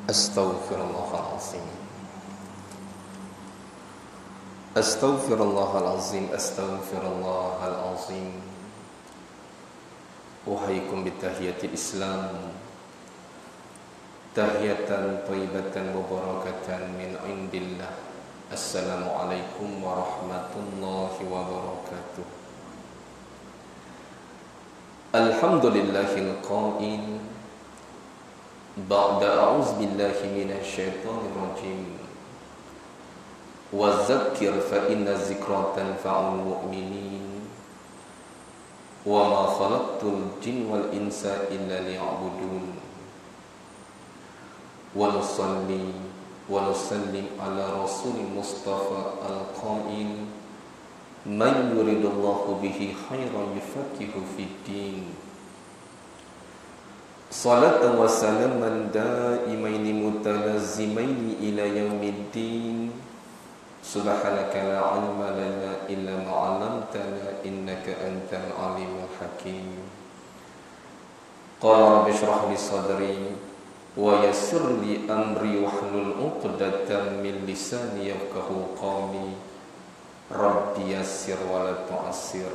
Astaghfirullahalazim. Astaghfirullahalazim. Astaghfirullahalazim. Uhayyikum bitahiyati Islam, tahiyatan thayyibatan mubarakatan min indillah. Assalamualaikum warahmatullahi wabarakatuh. Alhamdulillahil qail ba'da a'udzu billahi minasyaitonir rajim. Wa dzakkir fa inna dzikra tanfa'ul mu'minin. Wa ma khalaqtul jinna wal insa illa liya'budun. Wa nusalli wa nusallim ala rasulil mustafa al-qail man yuridullahu bihi khairan yufaqihu fid din. Salatan wa salaman daimaini mutalazzimaini ila yaumiddin. Subhanaka la ilma lana illa ma 'allamtana innaka antal alimul hakim. Qala rabbi shrah li sadri wa yassir li amri wahlul 'uqdatam min lisani yafqahu qawli. Rabbi yassir wa la tu'assir.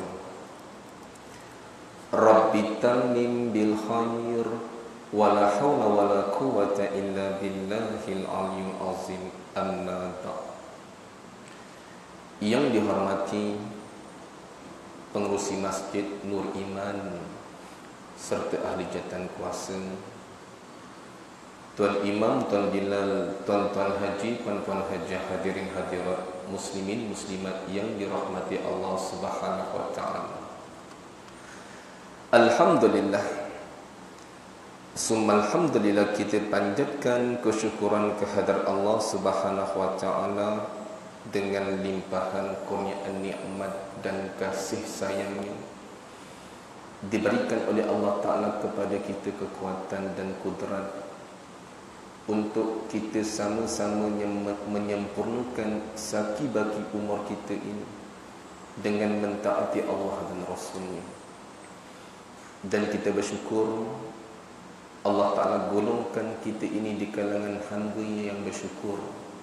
Rabbi tammim bil khair wa la hawla wa la quwwata illa billahil aliyyil azim. Amma ba'd. Yang dihormati pengurusi Masjid Nur Iman serta ahli jatan kuasa, Tuan Imam, Tuan Bilal, Tuan-tuan haji, Puan-puan hajah, hadirin hadirat, muslimin muslimat yang dirahmati Allah Subhanahu wa taala. Alhamdulillah, summa alhamdulillah, kita panjatkan kesyukuran kehadrat Allah Subhanahu wa taala dengan limpahan kurniaan nikmat dan kasih sayangnya diberikan oleh Allah Ta'ala kepada kita kekuatan dan kudrat untuk kita sama-sama menyempurnakan saki bagi umur kita ini dengan mentaati Allah dan Rasulnya. Dan kita bersyukur Allah Ta'ala golongkan kita ini di kalangan hamba-Nya yang bersyukur.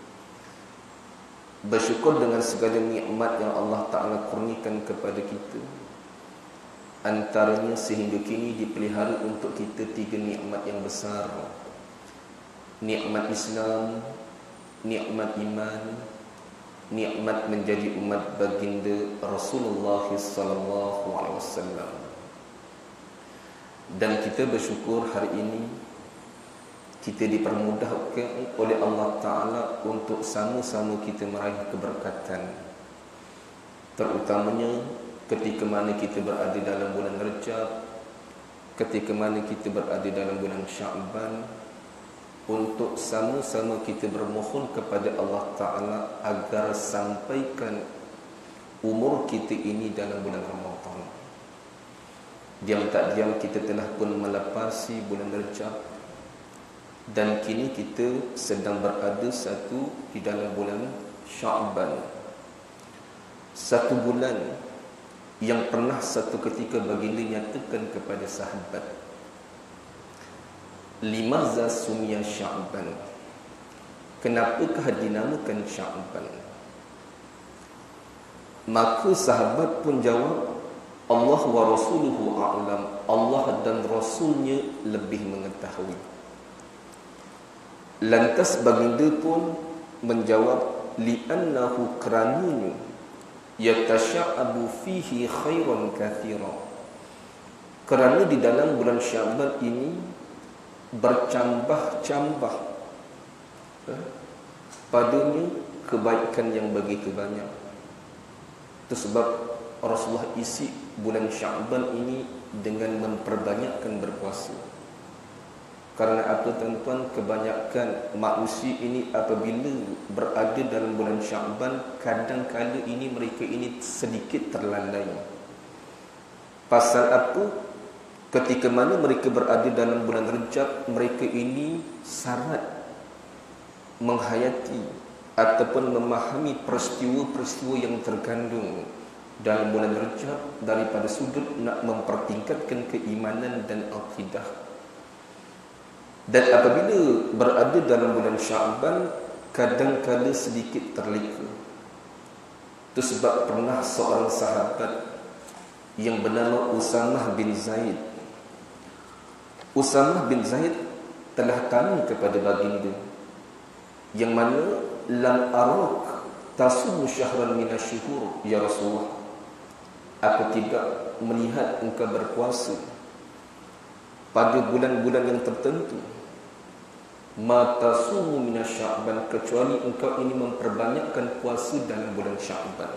Bersyukur dengan segala nikmat yang Allah Ta'ala kurniakan kepada kita. Antaranya sehingga kini dipelihara untuk kita 3 nikmat yang besar. Nikmat Islam, nikmat iman, nikmat menjadi umat baginda Rasulullah sallallahu alaihi wasallam. Dan kita bersyukur hari ini kita dipermudahkan oleh Allah Ta'ala untuk sama-sama kita meraih keberkatan, terutamanya ketika mana kita berada dalam bulan Rajab, ketika mana kita berada dalam bulan Sya'ban, untuk sama-sama kita bermohon kepada Allah Ta'ala agar sampaikan umur kita ini dalam bulan Ramadan. Diam tak diam kita telah pun melepasi bulan Rajab, dan kini kita sedang berada satu di dalam bulan Sya'ban, satu bulan yang pernah satu ketika baginda nyatakan kepada sahabat, limaza sumiya Sya'ban, kenapakah dinamakan Sya'ban? Maka sahabat pun jawab, Allah wa rasuluhu a'lam, Allah dan Rasulnya lebih mengetahui. Lantas baginda pun menjawab, li'annahu kerananya yatasha'abu fihi khairan kathira, kerana di dalam bulan Sya'ban ini bercambah-cambah padanya kebaikan yang begitu banyak. Itu sebab Rasulullah isi bulan Sya'ban ini dengan memperbanyakkan berpuasa. Karena apa tuan-tuan, kebanyakan manusia ini apabila berada dalam bulan Sya'ban, kadang-kala ini mereka ini sedikit terlalai. Pasal apa? Ketika mana mereka berada dalam bulan Rajab, mereka ini syarat menghayati ataupun memahami peristiwa-peristiwa yang terkandung dalam bulan Rajab daripada sudut nak mempertingkatkan keimanan dan akidah. Dan apabila berada dalam bulan Sya'ban, kadang-kala sedikit terleka. Itu sebab pernah seorang sahabat yang bernama Usamah bin Zaid. Usamah bin Zaid telah tanya kepada baginda, yang mana lam arak tasumu syahran minasyuhur ya Rasulullah, aku tidak melihat engkau berpuasa pada bulan-bulan yang tertentu. Ma tasumu minasya'ban, kecuali engkau ini memperbanyakkan puasa dalam bulan Sya'ban.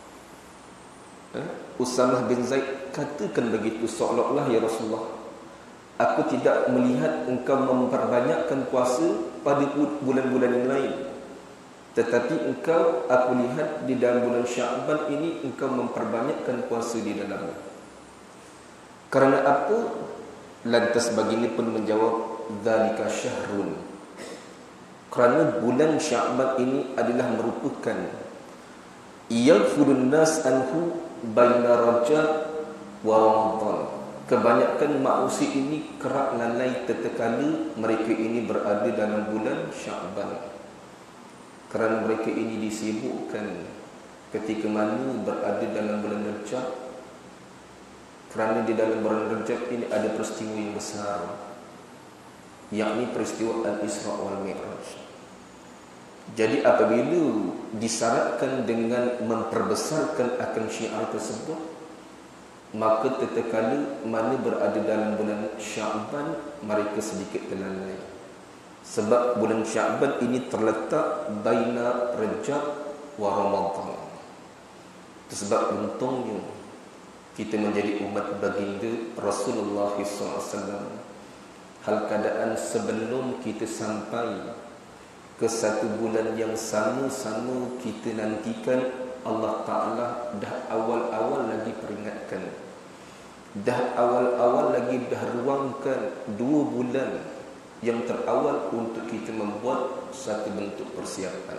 Usamah bin Zaid katakan begitu, seolah-olah ya Rasulullah, aku tidak melihat engkau memperbanyakkan puasa pada bulan-bulan yang lain, tetapi engkau, aku lihat di dalam bulan Sya'ban ini engkau memperbanyakkan puasa di dalamnya. Kerana apa? Lantas baginda pun menjawab, dzalika syahrun, kerana bulan Sya'ban ini adalah merupakan yaghfurun nas anhu baina Rajab wa Ramadan. Kebanyakan manusia ini kerap lalai tatkala mereka ini berada dalam bulan Sya'ban, kerana mereka ini disibukkan ketika mana berada dalam bulan Rajab, kerana di dalam bulan Rajab ini ada peristiwa yang besar, yakni peristiwa Al-Isra wal Mi'raj. Jadi apabila disyaratkan dengan memperbesarkan akan syiar tersebut, maka tatkala mana berada dalam bulan Sya'ban, mereka sedikit terlalai. Sebab bulan Sya'ban ini terletak baina Rajab wa Ramadan. Itu sebab untungnya kita menjadi umat baginda Rasulullah SAW. Hal keadaan sebelum kita sampai ke satu bulan yang sama-sama kita nantikan, Allah Ta'ala dah awal-awal lagi peringatkan, dah awal-awal lagi dah ruangkan 2 bulan yang terawal untuk kita membuat satu bentuk persiapan.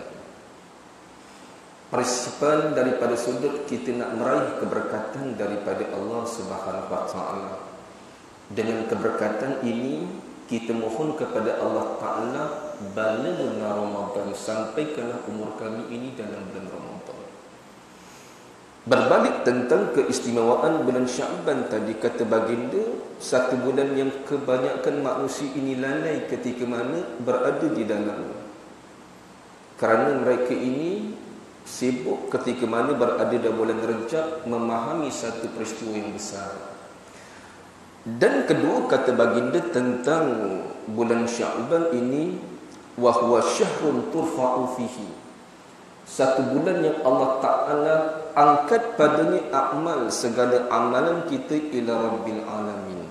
Persiapan daripada sudut kita nak meraih keberkatan daripada Allah Subhanahu Wa Ta'ala. Dengan keberkatan ini kita mohon kepada Allah Ta'ala, balaghna Ramadan, sampaikanlah umur kami ini dalam bulan Ramadan. Berbalik tentang keistimewaan bulan Sya'ban tadi, kata baginda, satu bulan yang kebanyakan manusia ini lalai ketika mana berada di dalamnya, kerana mereka ini sibuk ketika mana berada dalam bulan Rajab memahami satu peristiwa yang besar. Dan kedua, kata baginda tentang bulan Sya'ban ini, wa huwa syahrun turfa'u fihi, satu bulan yang Allah Ta'ala angkat padanya amal, segala amalan kita ila Rabbil Alamin.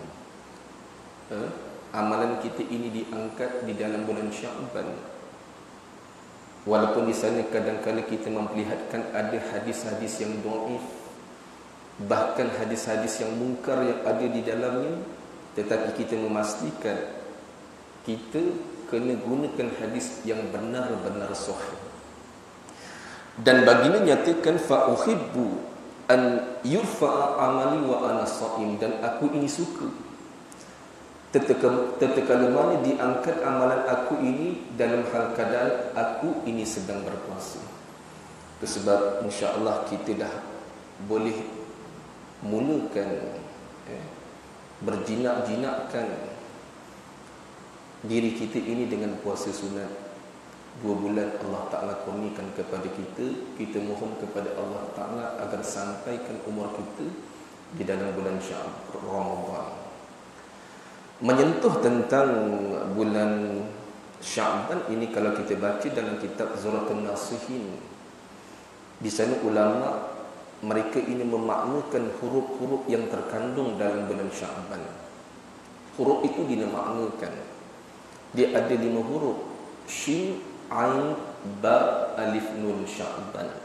Amalan kita ini diangkat di dalam bulan Sya'ban. Walaupun di sana kadang-kadang kita memperlihatkan ada hadis-hadis yang dhaif, bahkan hadis-hadis yang mungkar yang ada di dalamnya, tetapi kita memastikan kita kena gunakan hadis yang benar-benar sahih. Dan baginda nyatakan, fa uhibbu an yurfa'a amali wa ana sha'im, dan aku ini suka tatkala mana diangkat amalan aku ini dalam hal keadaan aku ini sedang berpuasa. Itu sebab insya-Allah kita dah boleh mulakan berjinak-jinakkan diri kita ini dengan puasa sunat. 2 bulan Allah Ta'ala kurniakan kepada kita. Kita mohon kepada Allah Ta'ala agar sampaikan umur kita di dalam bulan Sya'ban Ramadan. Menyentuh tentang bulan Sya'ban ini, kalau kita baca dalam kitab Zuratul Nasihin, di sana ulama mereka ini memaknakan huruf-huruf yang terkandung dalam bulan Sya'ban. Huruf itu dimaknakan, dia ada 5 huruf: Shin, Ain, Ba, Alif, Nun, Sya'ban.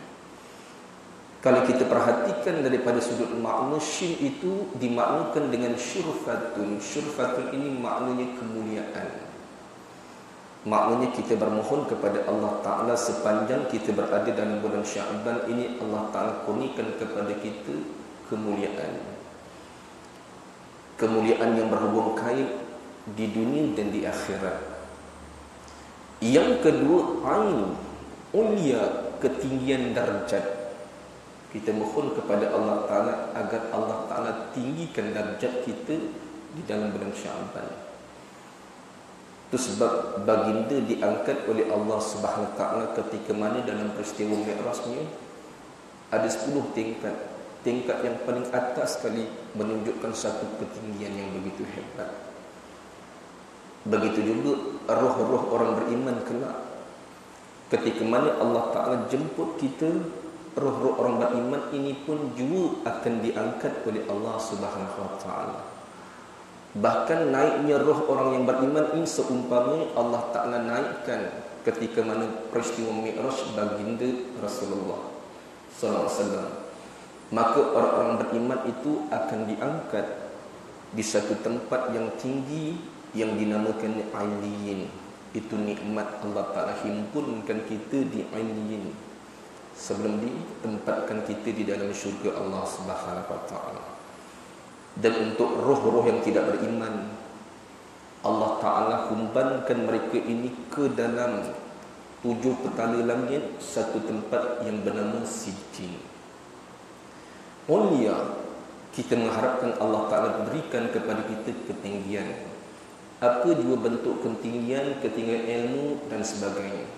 Kalau kita perhatikan daripada sudut makna, Shin itu dimaknakan dengan syurfatun. Syurfatun ini maknanya kemuliaan. Maknanya kita bermohon kepada Allah Ta'ala sepanjang kita berada dalam bulan Sya'ban ini, Allah Ta'ala kurniakan kepada kita kemuliaan. Kemuliaan yang berhubung kait di dunia dan di akhirat. Yang kedua, ain, ulia, ketinggian darjat. Kita mohon kepada Allah Ta'ala agar Allah Ta'ala tinggikan darjat kita di dalam bulan Sya'ban. Itu sebab baginda diangkat oleh Allah Subhanahu Wa Ta'ala ketika mana dalam peristiwa Mi'rajnya ada 10 tingkat. Tingkat yang paling atas sekali menunjukkan satu ketinggian yang begitu hebat. Begitu juga roh-roh orang beriman kelak. Ketika mana Allah Ta'ala jemput kita, roh-roh orang beriman ini pun juga akan diangkat oleh Allah Subhanahu Wa Ta'ala. Bahkan naiknya roh orang yang beriman ini seumpamanya Allah Ta'ala naikkan ketika mana peristiwa Mi'raj baginda Rasulullah sallallahu alaihi wasallam. Maka orang-orang beriman itu akan diangkat di satu tempat yang tinggi yang dinamakan Ailiyin. Itu nikmat Allah Ta'ala himpunkan kita di Ailiyin sebelum ditempatkan kita di dalam syurga Allah Subhanahu Wa Ta'ala. Dan untuk roh-roh yang tidak beriman, Allah Ta'ala humbankan mereka ini ke dalam 7 petala langit, satu tempat yang bernama Sijjin. Mulia, kita mengharapkan Allah Ta'ala berikan kepada kita ketinggian. Apa juga bentuk ketinggian ilmu dan sebagainya.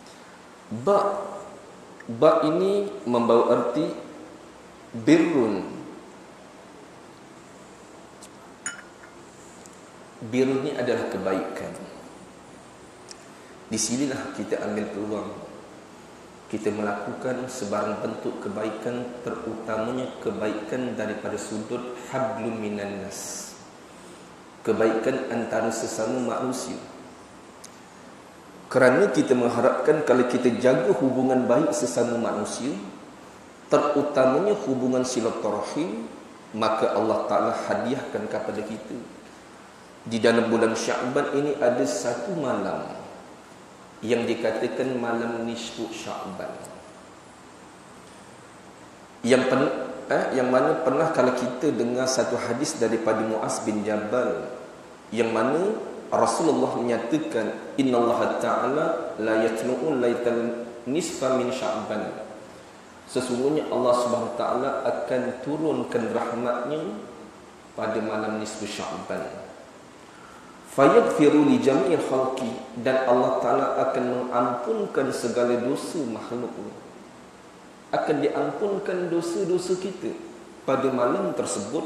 Ba ini membawa arti birrun. Bir ini adalah kebaikan. Di sinilah kita ambil peluang kita melakukan sebarang bentuk kebaikan, terutamanya kebaikan daripada sudut hablum minan nas, kebaikan antara sesama manusia. Kerana kita mengharapkan kalau kita jaga hubungan baik sesama manusia, terutamanya hubungan silaturahim, maka Allah Ta'ala hadiahkan kepada kita di dalam bulan Sya'ban ini ada satu malam yang dikatakan malam nisfu Sya'ban. Yang mana pernah kalau kita dengar satu hadis daripada Mu'az bin Jabal, yang mana Rasulullah menyatakan innallaha ta'ala la yatlu'u laital nisfa min Sya'ban. Sesungguhnya Allah Subhanahu Ta'ala akan turunkan rahmatnya pada malam nisfu Sya'ban. Fayaghfiru li jami'il khalqi, dan Allah Ta'ala akan mengampunkan segala dosa makhluknya. Akan diampunkan dosa-dosa kita pada malam tersebut,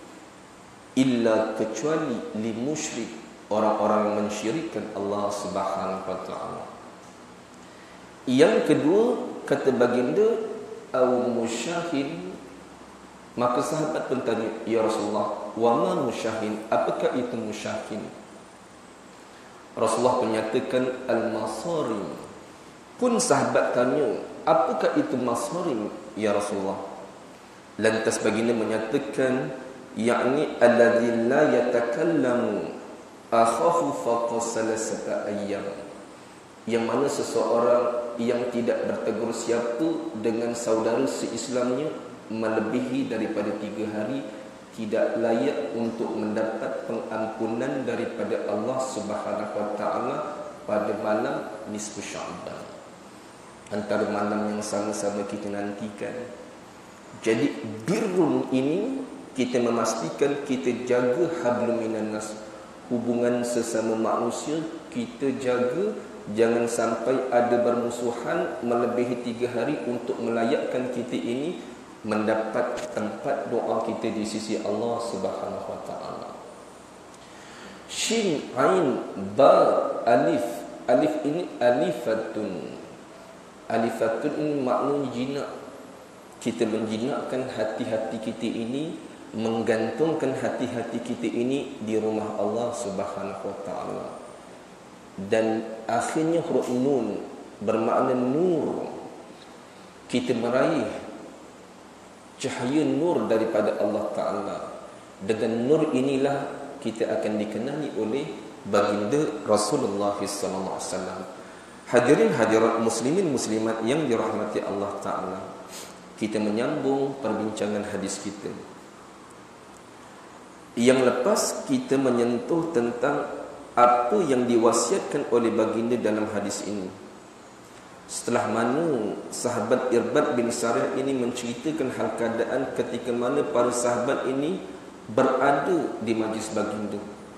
illa kecuali li musyrik, orang-orang yang mensyirikkan Allah Subhanahu Wa Ta'ala. Yang kedua, kata baginda, au musyahin. Maka sahabat pun tanya, ya Rasulullah, wa ma musyahin? Apakah itu musyahin? Rasulullah menyatakan al-masarim. Pun sahabat tanya, apakah itu masarim ya Rasulullah? Lantas baginda menyatakan, yakni alladzi la yatakallamu akhahu faqa salasata ayyam. Yang mana seseorang yang tidak bertegur siapa dengan saudara se-Islamnya melebihi daripada 3 hari, tidak layak untuk mendapat pengampunan daripada Allah Subhanahu Wa Ta'ala pada malam nisfu Sya'ban, antara malam yang sama-sama kita nantikan. Jadi birrun ini kita memastikan kita jaga hablum minan nas, hubungan sesama manusia kita jaga, jangan sampai ada bermusuhan melebihi 3 hari untuk melayakkan kita ini mendapat tempat doa kita di sisi Allah Subhanahu Wa Ta'ala. Shin, ain, ba, alif. Alif ini alifatun. Alifatun ini maknanya jinak. Kita menjinakkan hati-hati kita ini, menggantungkan hati-hati kita ini di rumah Allah Subhanahu Wa Ta'ala. Dan akhirnya huruf nun bermakna nur. Kita meraih cahaya nur daripada Allah Ta'ala. Dengan nur inilah kita akan dikenali oleh baginda Rasulullah SAW. Hadirin hadirat muslimin muslimat yang dirahmati Allah Ta'ala, kita menyambung perbincangan hadis kita. Yang lepas kita menyentuh tentang apa yang diwasiatkan oleh baginda dalam hadis ini. Setelah mana sahabat Irbad bin Sariyah ini menceritakan hal keadaan ketika mana para sahabat ini berada di majlis baginda.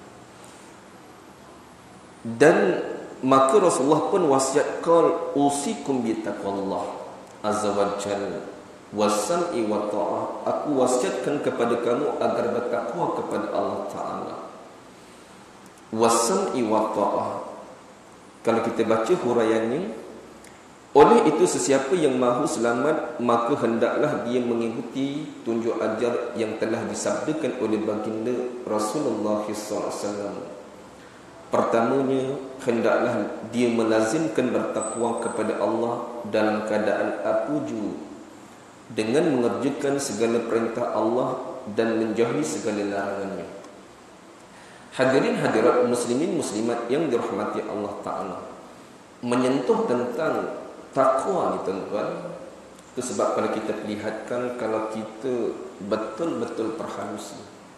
Dan maka Rasulullah pun wasiat qal usikum bi taqwallah azza wa jalla wasam'i wa ta'ah. Aku wasiatkan kepada kamu agar bertakwa kepada Allah Ta'ala. Wasam'i wa ta'ah. Kalau kita baca huraiannya, oleh itu sesiapa yang mahu selamat, maka hendaklah dia mengikuti tunjuk ajar yang telah disabdakan oleh baginda Rasulullah SAW. Pertamanya, hendaklah dia melazimkan bertakwa kepada Allah dalam keadaan apa jua, dengan mengerjakan segala perintah Allah dan menjauhi segala larangannya. Hadirin hadirat muslimin muslimat yang dirahmati Allah Ta'ala, menyentuh tentang takwa ni tuan-tuan, itu sebab kalau kita perlihatkan, kalau kita betul-betul perhalusi,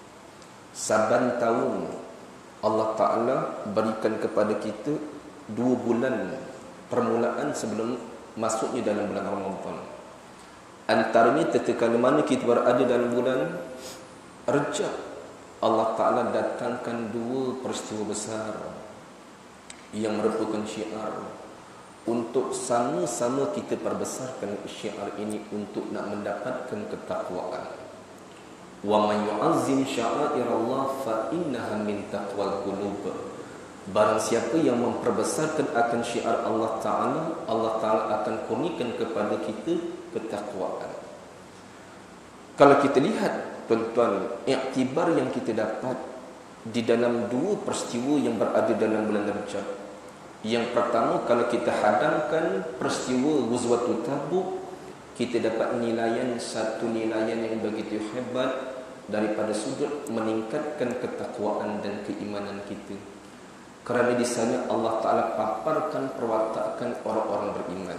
saban tahun Allah Ta'ala berikan kepada kita 2 bulan permulaan sebelum masuknya dalam bulan Ramadan. Antaranya ketika mana kita berada dalam bulan Rajab, Allah Ta'ala datangkan 2 peristiwa besar yang merupakan syiar untuk sama-sama kita perbesarkan syiar ini untuk nak mendapatkan ketakwaan. Wa man yu'azzim sya'airallah fa innaha min taqwal qulub. Barang siapa yang memperbesarkan akan syiar Allah Ta'ala, Allah Ta'ala akan kurniakan kepada kita ketakwaan. Kalau kita lihat tuan-tuan, iktibar yang kita dapat di dalam 2 peristiwa yang berada dalam bulan Rajab. Yang pertama, kalau kita hadamkan peristiwa Ghazwatul Tabuk, kita dapat satu nilaian yang begitu hebat daripada sudut meningkatkan ketakwaan dan keimanan kita. Kerana di sana Allah Ta'ala paparkan perwatakan orang-orang beriman.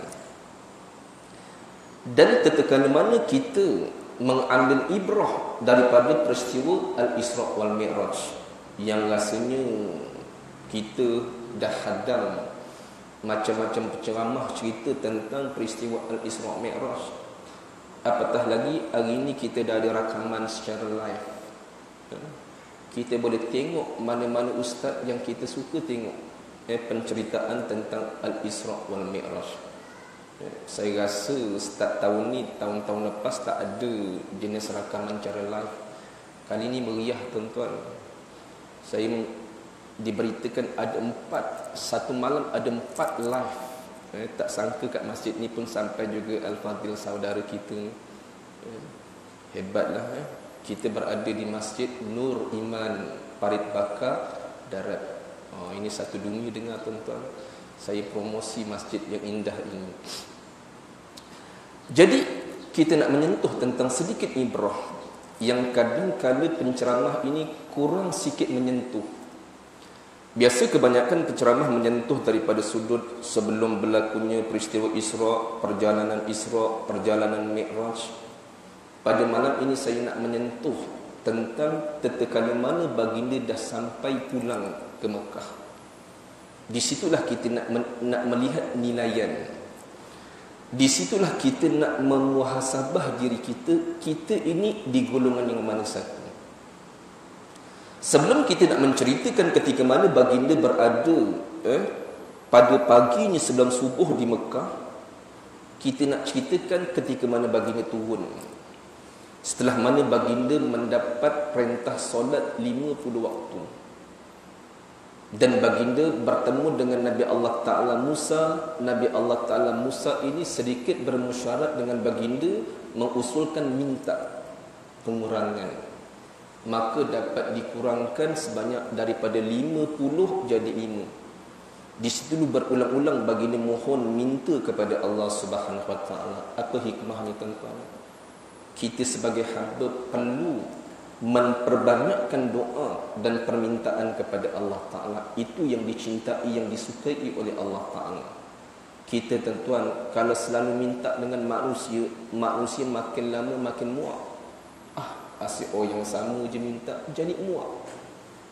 Dan ketika mana kita mengambil ibrah daripada peristiwa Al-Isra' wal Mi'raj, yang rasanya kita dah hadam macam-macam penceramah cerita tentang peristiwa Al-Isra' Mi'raj, apatah lagi hari ini kita dah ada rakaman secara live. Kita boleh tengok mana-mana ustaz yang kita suka tengok penceritaan tentang Al-Isra' wal Mi'raj. Saya rasa start tahun ni, tahun-tahun lepas tak ada jenis rakaman secara live. Kali ini meriah tuan-tuan. Saya diberitakan ada 4, satu malam ada 4 live. Tak sangka kat masjid ni pun sampai juga Al-Fadhil saudara kita. Hebatlah. Kita berada di Masjid Nur Iman Parit Bakar Darat. Ini satu dunia dengar tuan-tuan. Saya promosi masjid yang indah ini. Jadi kita nak menyentuh tentang sedikit ibrah yang kadang-kadang penceramah ini kurang sikit menyentuh. Biasa kebanyakan penceramah menyentuh daripada sudut sebelum berlakunya peristiwa Isra', perjalanan Isra', perjalanan Mi'raj. Pada malam ini saya nak menyentuh tentang ketika mana baginda dah sampai pulang ke Mekah. Di situlah kita nak melihat nilaian. Di situlah kita nak memuhasabah diri kita, kita ini di golongan yang mana satu. Sebelum kita nak menceritakan ketika mana baginda berada pada paginya sebelum subuh di Mekah, kita nak ceritakan ketika mana baginda turun. Setelah mana baginda mendapat perintah solat 50 waktu. Dan baginda bertemu dengan Nabi Allah Ta'ala Musa. Nabi Allah Ta'ala Musa ini sedikit bermusyarat dengan baginda, mengusulkan minta pengurangan. Maka dapat dikurangkan sebanyak daripada 50 jadi 5. Di situ berulang-ulang baginda mohon minta kepada Allah Subhanahu Wa Ta'ala. Apa hikmahnya tuan-tuan? Kita sebagai hamba perlu memperbanyakkan doa dan permintaan kepada Allah Ta'ala. Itu yang dicintai, yang disukai oleh Allah Ta'ala. Kita tuan-tuan, kalau selalu minta dengan manusia, manusia makin lama makin muak. Asyik yang sama je minta, jadi muak.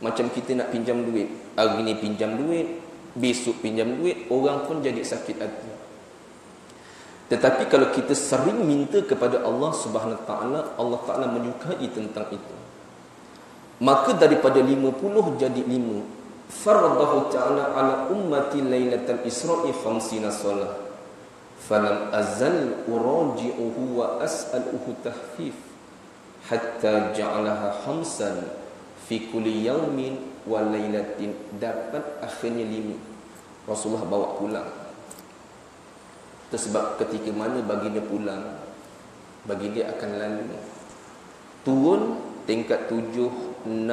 Macam kita nak pinjam duit, hari ni pinjam duit, besok pinjam duit, orang pun jadi sakit hati. Tetapi kalau kita sering minta kepada Allah Subhanahu Wa Taala, Allah Taala menyukai tentang itu. Maka daripada 50 jadi 5. Faradahu ta'ala ala ummati lailatal isra'i 50 salah. Falam azal uraji'uhu wa as'aluhu tahfif hatta ja'alaha khamsan fi kulli yaumin wa lailatin. Dapat akhirnya 5. Rasulullah bawa pulang. Itu sebab ketika mana baginda pulang, baginda akan lalu turun tingkat 7, 6, 5,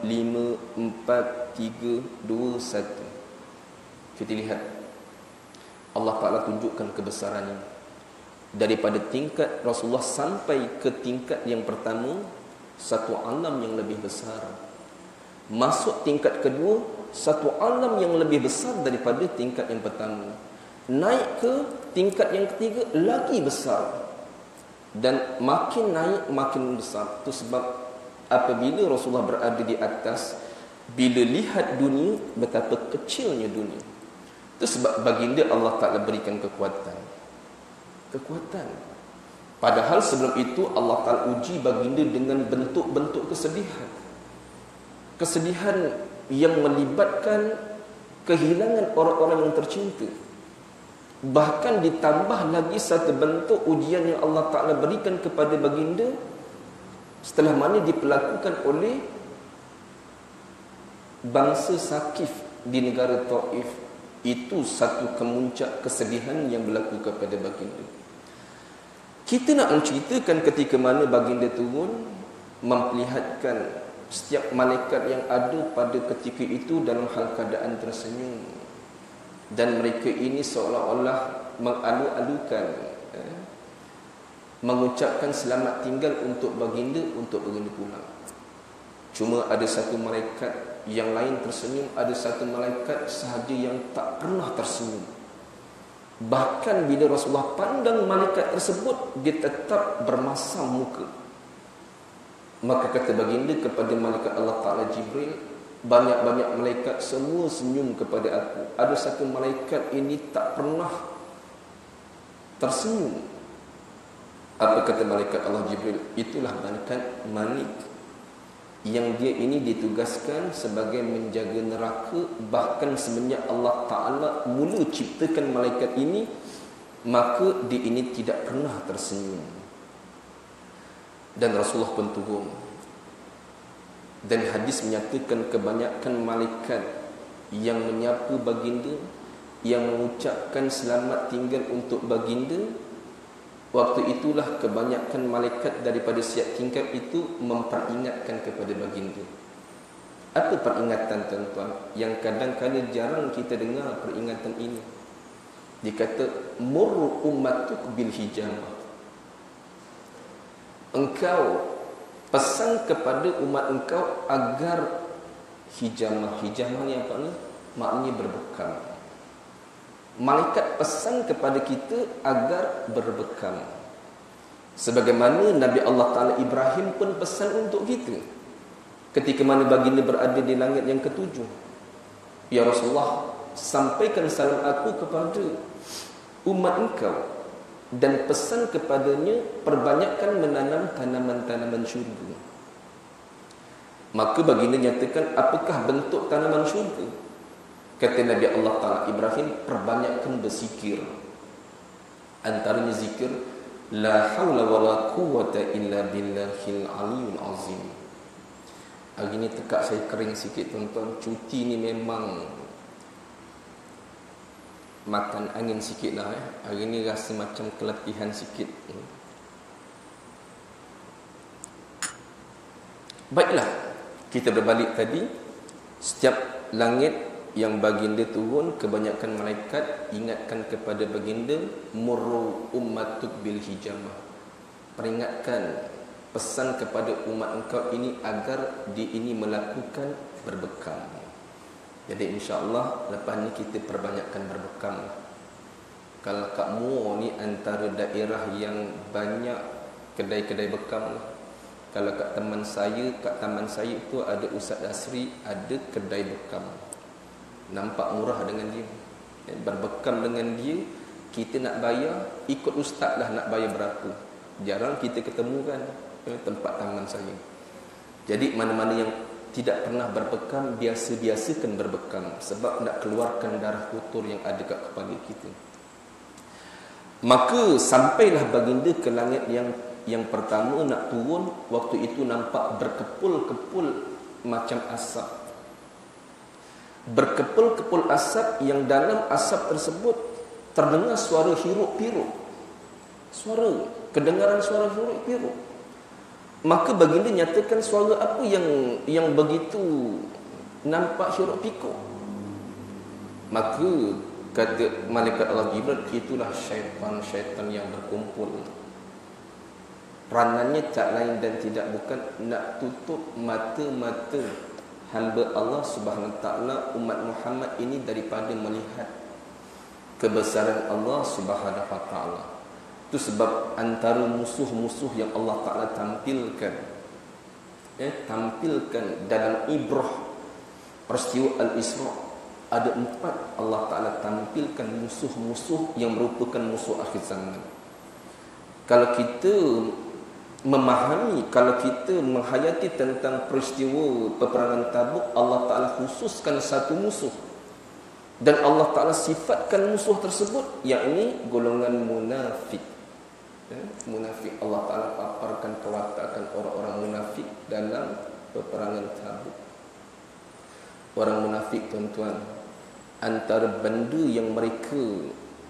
4, 3, 2, 1. Kita lihat Allah Ta'ala tunjukkan kebesarannya. Daripada tingkat Rasulullah sampai ke tingkat yang pertama, satu alam yang lebih besar. Masuk tingkat kedua, satu alam yang lebih besar daripada tingkat yang pertama. Naik ke tingkat yang ketiga, lagi besar. Dan makin naik, makin besar. Itu sebab apabila Rasulullah berada di atas, bila lihat dunia, betapa kecilnya dunia. Itu sebab baginda Allah Ta'ala berikan kekuatan. Padahal sebelum itu Allah Ta'ala uji baginda dengan bentuk-bentuk kesedihan. Kesedihan yang melibatkan kehilangan orang-orang yang tercinta. Bahkan ditambah lagi satu bentuk ujian yang Allah Ta'ala berikan kepada baginda, setelah mana diperlakukan oleh bangsa Sakif di negara Taif. Itu satu kemuncak kesedihan yang berlaku kepada baginda. Kita nak menceritakan ketika mana baginda turun, memperlihatkan setiap malaikat yang ada pada ketika itu dalam hal keadaan tersenyum. Dan mereka ini seolah-olah mengalu-alukan, mengucapkan selamat tinggal untuk baginda, untuk baginda pulang. Cuma ada satu malaikat yang lain tersenyum, ada satu malaikat sahaja yang tak pernah tersenyum. Bahkan bila Rasulullah pandang malaikat tersebut, dia tetap bermasam muka. Maka kata baginda kepada malaikat Allah Ta'ala Jibril, banyak-banyak malaikat semua senyum kepada aku. Ada satu malaikat ini tak pernah tersenyum. Apa kata malaikat Allah Jibril? Itulah malaikat Malik, yang dia ini ditugaskan sebagai menjaga neraka. Bahkan semenjak Allah Ta'ala mula ciptakan malaikat ini, maka dia ini tidak pernah tersenyum. Dan Rasulullah pun turun. Dan hadis menyatakan kebanyakan malaikat yang menyapa baginda, yang mengucapkan selamat tinggal untuk baginda, waktu itulah kebanyakan malaikat daripada setiap tingkat itu memperingatkan kepada baginda. Apa peringatan, tuan-tuan? Yang kadang-kadang jarang kita dengar peringatan ini. Dikata murru ummatuk bil hijamah. Engkau pesan kepada umat engkau agar hijamah. Hijamah ni apa ni? Maknanya berbekam. Malaikat pesan kepada kita agar berbekam. Sebagaimana Nabi Allah Ta'ala Ibrahim pun pesan untuk kita ketika mana baginda berada di langit yang ketujuh. Ya Rasulullah, sampaikan salam aku kepada umat engkau dan pesan kepadanya perbanyakkan menanam tanaman-tanaman syurga. Maka baginda nyatakan, apakah bentuk tanaman syurga? Kata Nabi Allah Ta'ala Ibrahim, perbanyakkan berzikir. Antaranya zikir la hawla wa la quwwata illa billahil aliyul azim. Hari ni tekak saya kering sikit, tuan-tuan. Cuti ni memang makan angin sikit lah. Hari ni rasa macam keletihan sikit. Baiklah, kita berbalik tadi. Setiap langit yang baginda turun, kebanyakan malaikat ingatkan kepada baginda, murru ummatuk bil hijamah. Peringatkan, pesan kepada umat engkau ini agar di ini melakukan berbekam. Jadi insya-Allah lepas ni kita perbanyakkan berbekam. Kalau Kak Muar ni antara daerah yang banyak kedai-kedai bekam. Kalau kat taman saya itu ada Ustaz Asri, ada kedai bekam. Nampak murah dengan dia. Berbekam dengan dia, kita nak bayar, ikut ustaz lah nak bayar berapa. Jarang kita ketemukan tempat taman saya. Jadi mana-mana yang tidak pernah berbekam, biasa-biasakan berbekam, sebab nak keluarkan darah kotor yang ada kat kepala kita. Maka sampailah baginda ke langit yang pertama nak turun. Waktu itu nampak berkepul-kepul macam asap. Berkepul-kepul asap, yang dalam asap tersebut terdengar suara hiruk-piruk. Kedengaran suara hiruk-piruk. Maka baginda nyatakan, suara apa yang begitu nampak hiruk-pikuk? Maka kata malaikat Allah Jibril, itulah syaitan yang berkumpul. Peranannya tak lain dan tidak bukan nak tutup mata-mata hamba Allah Subhanahu Wa Taala, umat Muhammad ini, daripada melihat kebesaran Allah Subhanahu Wa Taala. Itu sebab antara musuh-musuh yang Allah Ta'ala tampilkan dalam ibrah peristiwa Al-Isra, ada 4 Allah Ta'ala tampilkan musuh-musuh yang merupakan musuh akhir zaman. Kalau kita memahami, kalau kita menghayati tentang peristiwa peperangan Tabuk, Allah Ta'ala khususkan satu musuh, dan Allah Ta'ala sifatkan musuh tersebut, yakni golongan munafik. Munafik, Allah Ta'ala paparkan kewatakan orang-orang munafik dalam peperangan Tabuk. Orang munafik, tuan-tuan, antara benda yang mereka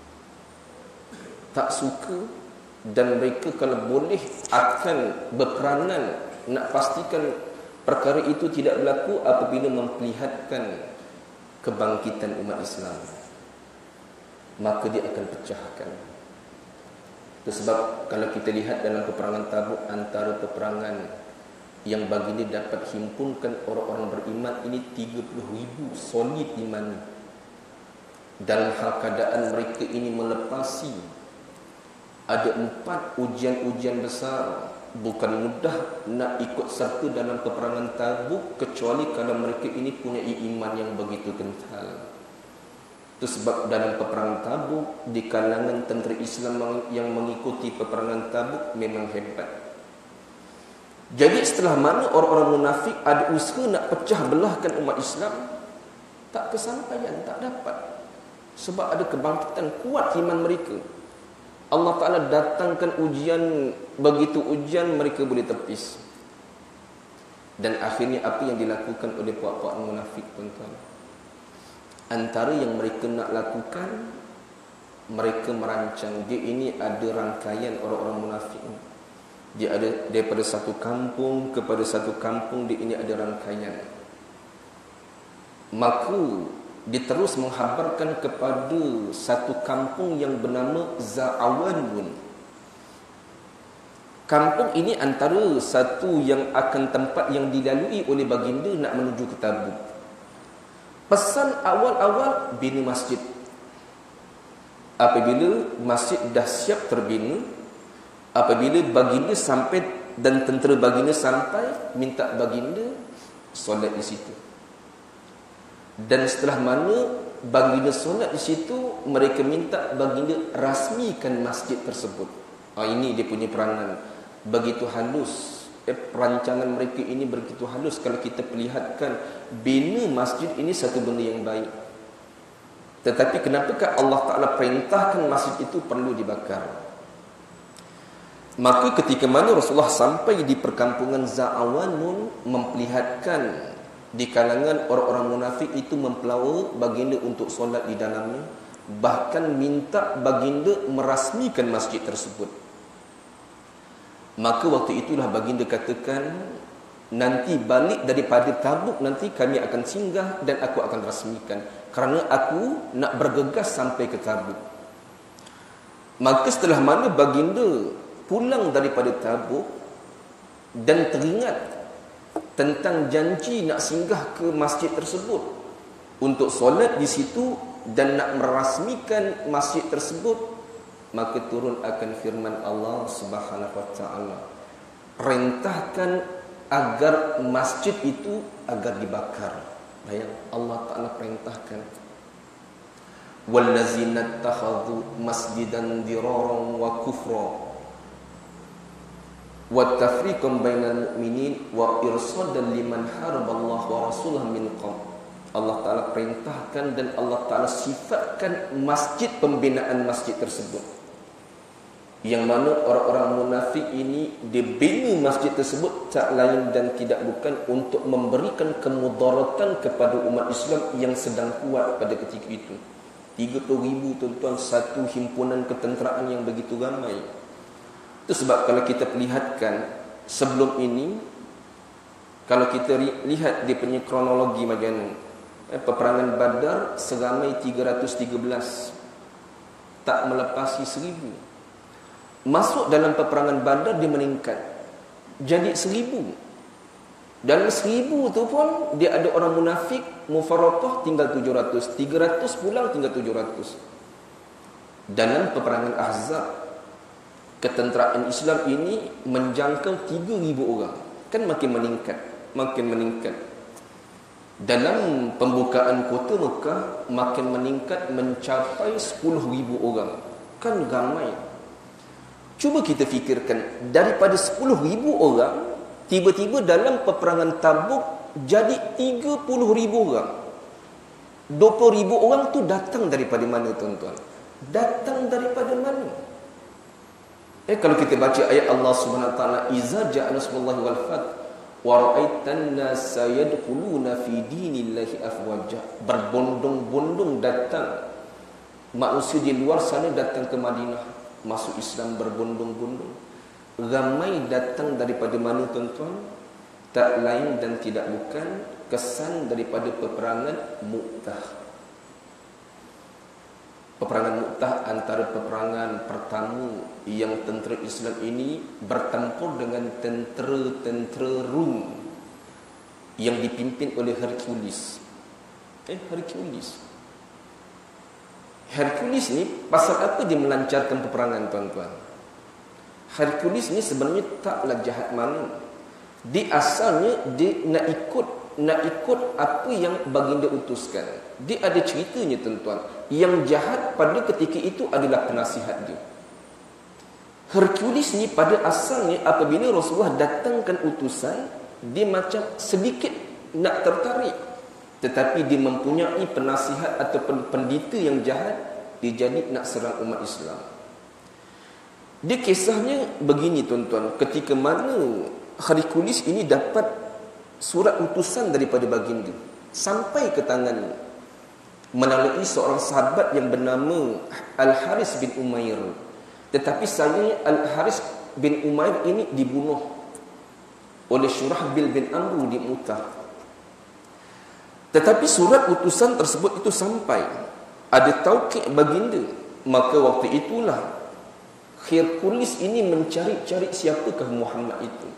tak suka, dan mereka kalau boleh akan berperanan nak pastikan perkara itu tidak berlaku apabila memperlihatkan kebangkitan umat Islam, maka dia akan pecahkan. Itu sebab kalau kita lihat dalam peperangan Tabuk, antara peperangan yang baginda dapat himpunkan orang-orang beriman ini 30,000 solid iman. Dalam hal keadaan mereka ini melepasi ada 4 ujian-ujian besar. Bukan mudah nak ikut serta dalam peperangan Tabuk, kecuali kalau mereka ini punya iman yang begitu kental. Itu sebab dalam peperangan Tabuk, di kalangan tentera Islam yang mengikuti peperangan Tabuk memang hebat. Jadi setelah mana orang-orang munafik ada usaha nak pecah belahkan umat Islam, tak kesampaian, tak dapat. Sebab ada kebangkitan kuat iman mereka. Allah Ta'ala datangkan ujian, begitu ujian mereka boleh tepis. Dan akhirnya apa yang dilakukan oleh puak-puak munafik, tuan-tuan? Antara yang mereka nak lakukan, mereka merancang. Dia ini ada rangkaian orang-orang munafik. Dia ada daripada satu kampung kepada satu kampung, dia ini ada rangkaian. Maka dia terus menghabarkan kepada satu kampung yang bernama Za'awanun. Kampung ini antara satu yang akan tempat yang dilalui oleh baginda nak menuju ke Tabuk. Pesan awal-awal, bina masjid. Apabila masjid dah siap terbina, apabila baginda sampai dan tentera baginda sampai, minta baginda solat di situ. Dan setelah mana baginda solat di situ, mereka minta baginda rasmikan masjid tersebut. Ini dia punya peranan. Begitu halus. Perancangan mereka ini begitu halus. Kalau kita perlihatkan, bina masjid ini satu benda yang baik. Tetapi kenapakah Allah Ta'ala perintahkan masjid itu perlu dibakar? Maka ketika mana Rasulullah sampai di perkampungan Za'awanun, memperlihatkan di kalangan orang-orang munafik itu mempelawa baginda untuk solat di dalamnya, bahkan minta baginda merasmikan masjid tersebut. Maka waktu itulah baginda katakan, nanti balik daripada Tabuk, nanti kami akan singgah dan aku akan rasmikan, kerana aku nak bergegas sampai ke Tabuk. Maka setelah mana baginda pulang daripada Tabuk dan teringat tentang janji nak singgah ke masjid tersebut untuk solat di situ dan nak merasmikan masjid tersebut, maka turun akan firman Allah Subhanahu Wa Taala, perintahkan agar masjid itu agar dibakar. Bayang, Allah Ta'ala perintahkan. Wallazina ittakhadhu masjidan diraran wa kufra wa tafriqan bainal mu'minin wa irsadan liman haraballahu wa rasulahu min qabl. Allah Ta'ala perintahkan dan Allah Ta'ala sifatkan masjid, pembinaan masjid tersebut, yang mana orang-orang munafik ini dibina masjid tersebut tak lain dan tidak bukan untuk memberikan kemudaratan kepada umat Islam yang sedang kuat pada ketika itu. 30,000 tuan-tuan, satu himpunan ketenteraan yang begitu ramai. Itu sebab kalau kita perlihatkan sebelum ini, kalau kita lihat dia punya kronologi macam peperangan Badar seramai 313, tak melepasi 1000. Masuk dalam peperangan Badar dia meningkat jadi 1000. Dalam 1000 tu pun dia ada orang munafik, mufarraqah tinggal 700, 300 pulang tinggal 700. Dalam peperangan Ahzab, ketenteraan Islam ini menjangkau 3,000 orang. Kan makin meningkat, makin meningkat. Dalam pembukaan kota Mekah makin meningkat mencapai 10,000 orang. Kan ramai. Cuba kita fikirkan, daripada 10,000 orang, tiba-tiba dalam peperangan Tabuk jadi 30,000 orang. 20,000 orang tu datang daripada mana tuan-tuan? Datang daripada mana? Kalau kita baca ayat Allah Subhanahu wa taala, iza ja'a nasrullahi wal fath wa ra'aitan nasa yadkhuluna fi dinillahi afwaja. Berbondong-bondong datang manusia di luar sana datang ke Madinah, masuk Islam berbondong-bondong. Ramai datang daripada mana tuan-tuan? Tak lain dan tidak bukan kesan daripada peperangan Mu'tah. Peperangan Mu'tah antara peperangan pertama yang tentera Islam ini bertempur dengan tentera Rum yang dipimpin oleh Hercules. Hercules ni pasal apa dia melancarkan peperangan tuan-tuan? Hercules ni sebenarnya taklah jahat mana. Dia asalnya dia nak ikut apa yang baginda utuskan. Dia ada ceritanya tuan-tuan. Yang jahat pada ketika itu adalah penasihat dia. Hercules ni pada asalnya apabila Rasulullah datangkan utusan, dia macam sedikit nak tertarik. Tetapi dia mempunyai penasihat ataupun pendeta yang jahat, dia jadi nak serang umat Islam. Dia kisahnya begini tuan-tuan, ketika mana Hercules ini dapat surat utusan daripada baginda sampai ke tangannya melalui seorang sahabat yang bernama Al-Haris bin Umair. Tetapi sayangnya Al-Haris bin Umair ini dibunuh oleh Syurahbil bin Amru di Mu'tah. Tetapi surat utusan tersebut itu sampai, ada taukid baginda. Maka waktu itulah Hercules ini mencari-cari siapakah Muhammad itu.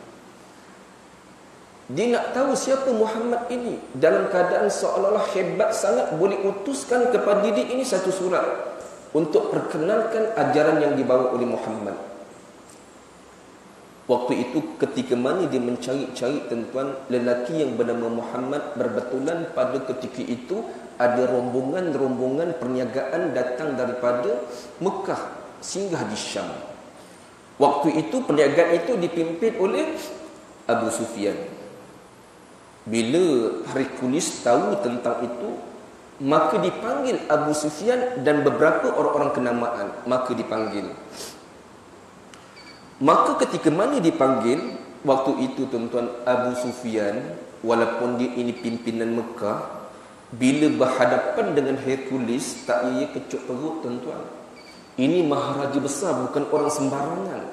Dia nak tahu siapa Muhammad ini, dalam keadaan seolah-olah hebat sangat boleh utuskan kepada dia ini satu surat untuk perkenalkan ajaran yang dibawa oleh Muhammad. Waktu itu ketika mana dia mencari-cari tuan-tuan lelaki yang bernama Muhammad, berbetulan pada ketika itu ada rombongan-rombongan perniagaan datang daripada Mekah singgah di Syam. Waktu itu perniagaan itu dipimpin oleh Abu Sufyan. Bila Hercules tahu tentang itu, maka dipanggil Abu Sufyan dan beberapa orang-orang kenamaan. Maka dipanggil. Maka ketika mana dipanggil, waktu itu tuan-tuan, Abu Sufyan, walaupun dia ini pimpinan Mekah, bila berhadapan dengan Hercules, tak ia kecut perut tuan-tuan. Ini maharaja besar, bukan orang sembarangan.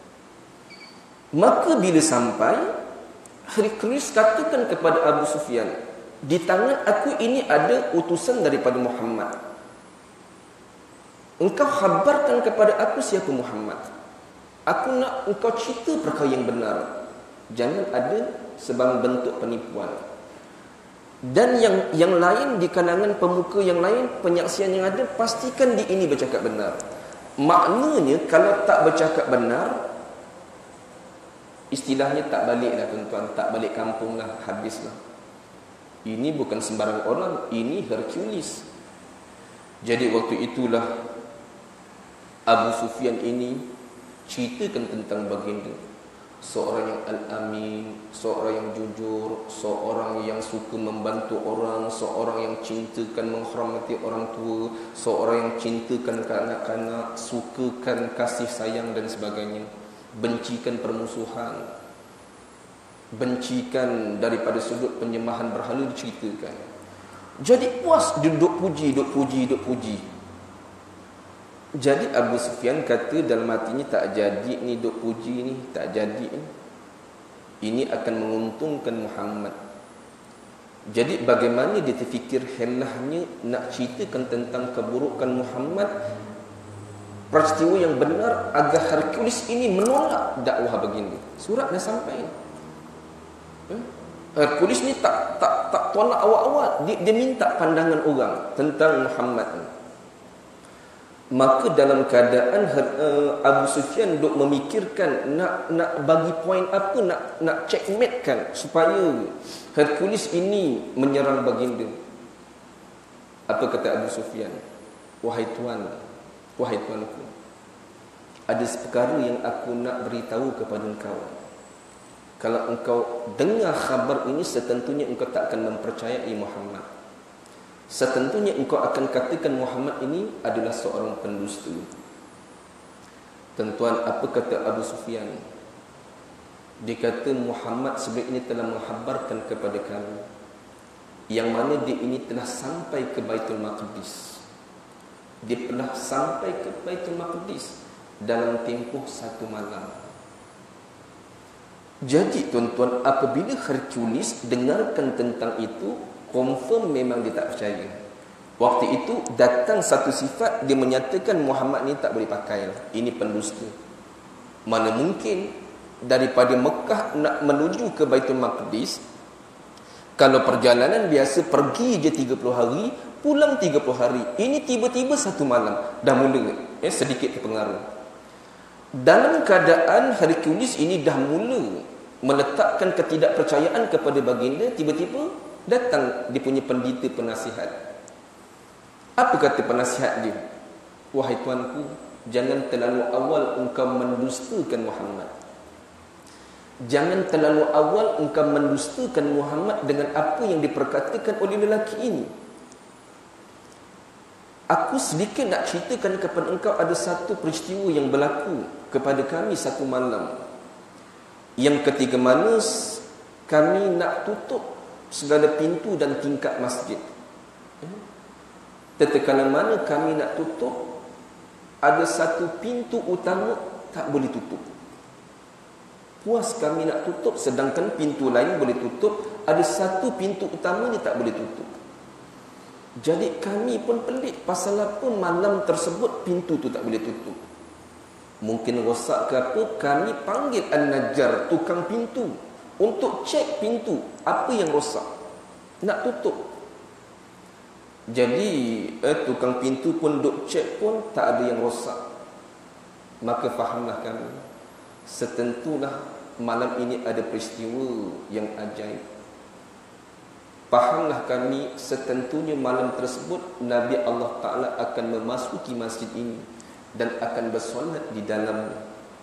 Maka bila sampai, Hercules katakan kepada Abu Sufyan, di tangan aku ini ada utusan daripada Muhammad. Engkau khabarkan kepada aku siapa Muhammad. Aku nak engkau cerita perkara yang benar. Jangan ada sebarang bentuk penipuan. Dan yang lain di kalangan pemuka yang lain, penyaksian yang ada, pastikan dia ini bercakap benar. Maknanya kalau tak bercakap benar, istilahnya tak balik lah tuan-tuan, tak balik kampung lah, habislah. Ini bukan sembarang orang, ini Hercules. Jadi waktu itulah Abu Sufyan ini ceritakan tentang baginda, seorang yang al-amin, seorang yang jujur, seorang yang suka membantu orang, seorang yang cintakan menghormati orang tua, seorang yang cintakan kanak-kanak, sukakan kasih sayang dan sebagainya, bencikan permusuhan, bencikan daripada sudut penyembahan berhala diceritakan. Jadi puas duduk puji. Jadi Abu Sufyan kata dalam hatinya, tak jadi ni duk puji ni, tak jadi ni. Ini akan menguntungkan Muhammad. Jadi bagaimana dia terfikir helahnya nak ceritakan tentang keburukan Muhammad, peristiwa yang benar agar Hercules ini menolak dakwah baginda. Surat dah sampai. Hercules ni tak tolak awal-awal, dia minta pandangan orang tentang Muhammad ni. Maka dalam keadaan Abu Sufyan duk memikirkan nak bagi poin apa, nak checkmate kan supaya Hercules ini menyerang baginda. Apa kata Abu Sufyan? Wahai tuanku, ada perkara yang aku nak beritahu kepada engkau. Kalau engkau dengar khabar ini, setentunya engkau tak akan mempercayai Muhammad. Setentunya engkau akan katakan Muhammad ini adalah seorang pendusta. Tuan-tuan, apa kata Abu Sufyan? Dia kata Muhammad sebelum ini telah menghabarkan kepada kami, yang mana dia ini telah sampai ke Baitul Maqdis. Dia telah sampai ke Baitul Maqdis dalam tempoh 1 malam. Jadi tuan-tuan, apabila Hercules dengarkan tentang itu, confirm memang dia tak percaya. Waktu itu datang satu sifat, dia menyatakan Muhammad ni tak boleh pakai lah, ini pendusta. Mana mungkin daripada Mekah nak menuju ke Baitul Maqdis, kalau perjalanan biasa pergi je 30 hari, pulang 30 hari. Ini tiba-tiba 1 malam dah mula sedikit terpengaruh. Dalam keadaan Hercules ini dah mula meletakkan ketidakpercayaan kepada baginda, tiba-tiba datang dia punya pendeta penasihat. Apa kata penasihat dia? Wahai tuanku, jangan terlalu awal engkau mendustakan Muhammad. Jangan terlalu awal engkau mendustakan Muhammad dengan apa yang diperkatakan oleh lelaki ini. Aku sedikit nak ceritakan kepada engkau, ada satu peristiwa yang berlaku kepada kami 1 malam, yang ketika mana kami nak tutup segala pintu dan tingkap masjid. Tatkala mana kami nak tutup, ada satu pintu utama tak boleh tutup. Puas kami nak tutup, sedangkan pintu lain boleh tutup, ada satu pintu utama ni tak boleh tutup. Jadi kami pun pelik, pasal apa malam tersebut pintu tu tak boleh tutup. Mungkin rosak ke apa, kami panggil An-Najjar, tukang pintu, untuk cek pintu apa yang rosak, nak tutup. Jadi tukang pintu pun duk cek pun tak ada yang rosak. Maka fahamlah kami, setentulah malam ini ada peristiwa yang ajaib. Fahamlah kami, setentunya malam tersebut Nabi Allah Ta'ala akan memasuki masjid ini dan akan bersolat di dalamnya.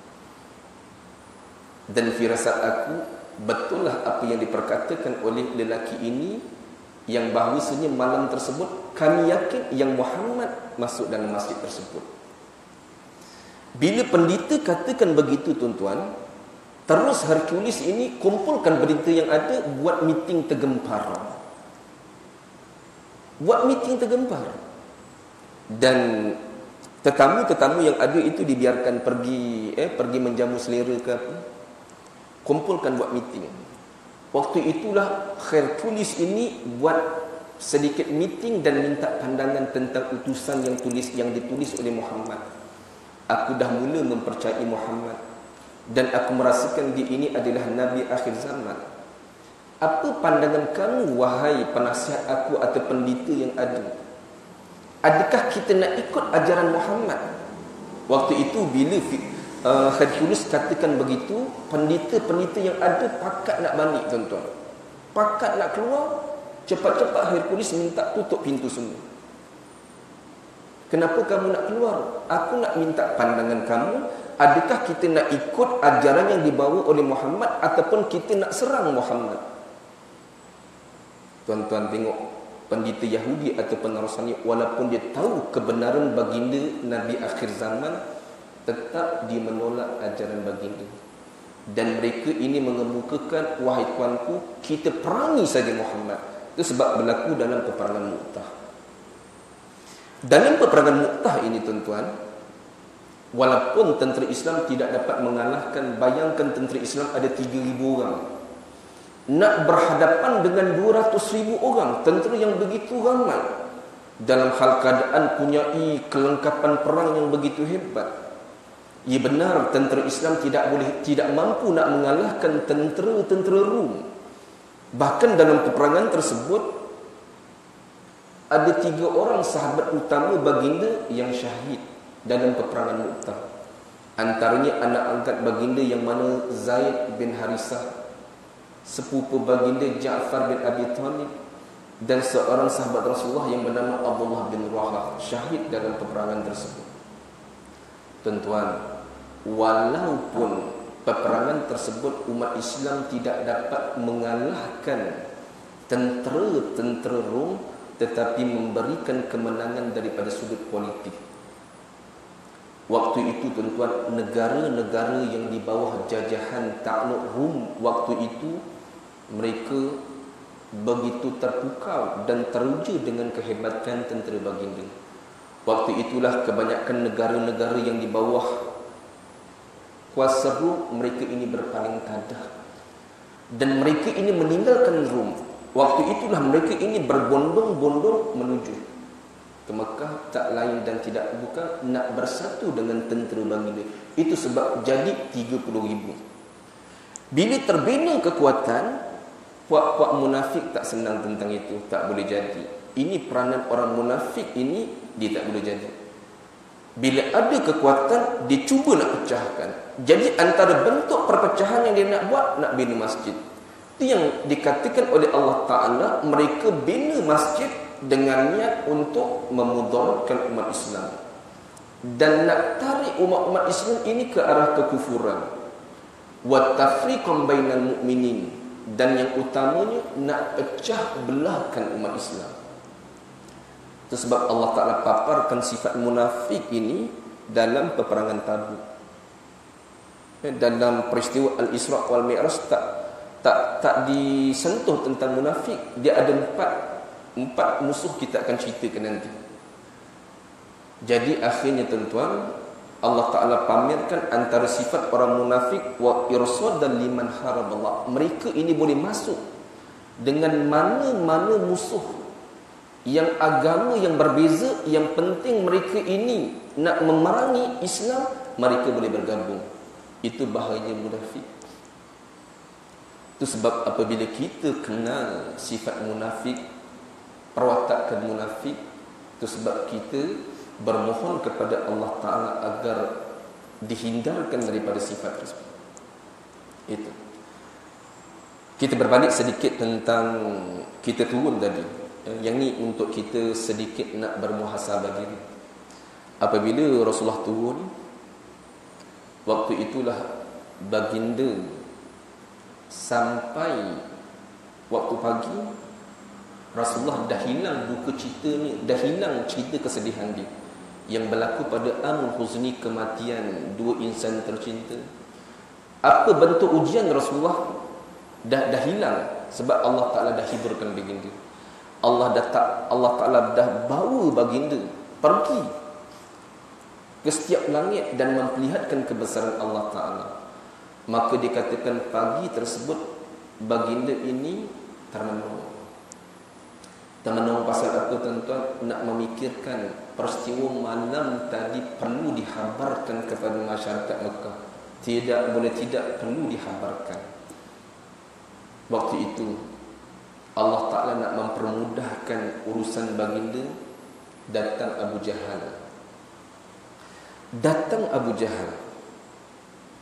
Dan firasat aku, betullah apa yang diperkatakan oleh lelaki ini, yang bahawasanya malam tersebut kami yakin yang Muhammad masuk dalam masjid tersebut. Bila pendeta katakan begitu tuan-tuan, terus Hercules ini kumpulkan berita yang ada, buat meeting tergempar. Buat meeting tergempar. Dan tetamu-tetamu yang ada itu dibiarkan pergi menjamu selera ke apa. Kumpulkan buat meeting. Waktu itulah Hercules ini buat sedikit meeting dan minta pandangan tentang utusan yang ditulis oleh Muhammad. Aku dah mula mempercayai Muhammad dan aku merasakan dia ini adalah Nabi akhir zaman. Apa pandangan kamu, wahai penasihat aku atau pendeta yang ada? Adakah kita nak ikut ajaran Muhammad? Waktu itu bila Hercules katakan begitu, pendeta-pendeta yang ada pakat nak balik tuan-tuan, pakat nak keluar. Cepat-cepat Hercules minta tutup pintu semua. Kenapa kamu nak keluar? Aku nak minta pandangan kamu. Adakah kita nak ikut ajaran yang dibawa oleh Muhammad ataupun kita nak serang Muhammad? Tuan-tuan tengok, pendeta Yahudi ataupun Nasrani, walaupun dia tahu kebenaran baginda Nabi akhir zaman, tetap dia menolak ajaran baginda. Dan mereka ini mengemukakan, wahai tuanku, kita perangi saja Muhammad. Itu sebab berlaku dalam peperangan Mu'tah. Dalam peperangan Mu'tah ini tuan-tuan, walaupun tentera Islam tidak dapat mengalahkan, bayangkan tentera Islam ada 3,000 orang nak berhadapan dengan 200,000 orang, tentera yang begitu ramai, dalam hal keadaan punyai kelengkapan perang yang begitu hebat. Ya benar, tentera Islam tidak mampu nak mengalahkan tentera Rom. Bahkan dalam peperangan tersebut ada 3 orang sahabat utama baginda yang syahid dalam peperangan Mu'tah. Antaranya anak angkat baginda yang mana Zaid bin Harisah, sepupu baginda Ja'far bin Abi Thalib, dan seorang sahabat Rasulullah yang bernama Abdullah bin Rawahah syahid dalam peperangan tersebut. Tuan-tuan, walaupun peperangan tersebut umat Islam tidak dapat mengalahkan tentera Rom, tetapi memberikan kemenangan daripada sudut politik. Waktu itu tuan-tuan, negara-negara yang di bawah jajahan takluk Rom waktu itu, mereka begitu terpukau dan teruja dengan kehebatan tentera baginda. Waktu itulah kebanyakan negara-negara yang di bawah kuasa Rom, mereka ini berpaling tadah dan mereka ini meninggalkan Rom. Waktu itulah mereka ini berbondong-bondong menuju ke Mekah, tak lain dan tidak bukan nak bersatu dengan tentera baginda. Itu sebab jadi 30,000. Bila terbina kekuatan, puak-puak munafik tak senang tentang itu, tak boleh jadi. Ini peranan orang munafik ini, dia tak boleh jadi. Bila ada kekuatan, dia cuba nak pecahkan. Jadi antara bentuk perpecahan yang dia nak buat, nak bina masjid. Itu yang dikatakan oleh Allah Ta'ala, mereka bina masjid dengan niat untuk memudaratkan umat Islam dan nak tarik umat-umat Islam ini ke arah kekufuran. Wa tafriqan bainal mu'minin, dan yang utamanya nak pecah belahkan umat Islam. Itu sebab Allah Ta'ala paparkan sifat munafik ini dalam peperangan Tabuk. Dalam peristiwa Al-Isra' wal Mi'raj tak disentuh tentang munafik. Dia ada empat musuh, kita akan ceritakan nanti. Jadi akhirnya tuan-tuan, Allah Ta'ala pamerkan antara sifat orang munafik, wa irsadan liman haraballah. Mereka ini boleh masuk dengan mana-mana musuh yang agama yang berbeza, yang penting mereka ini nak memerangi Islam, mereka boleh bergabung. Itu bahayanya munafik. Itu sebab apabila kita kenal sifat munafik, perwatakan munafik, itu sebab kita bermohon kepada Allah Ta'ala agar dihindarkan daripada sifat tersebut. Itu. Kita berbalik sedikit tentang kita turun tadi. Yang ni untuk kita sedikit nak bermuhasabah diri. Apabila Rasulullah turun, waktu itulah baginda sampai waktu pagi, Rasulullah dah hilang duka cita ni, dah hilang cerita kesedihan dia yang berlaku pada Amul Huzni, kematian dua insan tercinta. Apa bentuk ujian Rasulullah dah hilang sebab Allah Ta'ala dah hiburkan baginda. Allah Ta'ala dah bawa baginda pergi ke setiap langit dan memperlihatkan kebesaran Allah Ta'ala. Maka dikatakan pagi tersebut baginda ini termenung. Termenung pasal apa tuan-tuan? Nak memikirkan peristiwa malam tadi perlu dihabarkan kepada masyarakat Mekah. Tidak boleh tidak, perlu dihabarkan. Waktu itu Allah Ta'ala nak mempermudahkan urusan baginda. Datang Abu Jahal.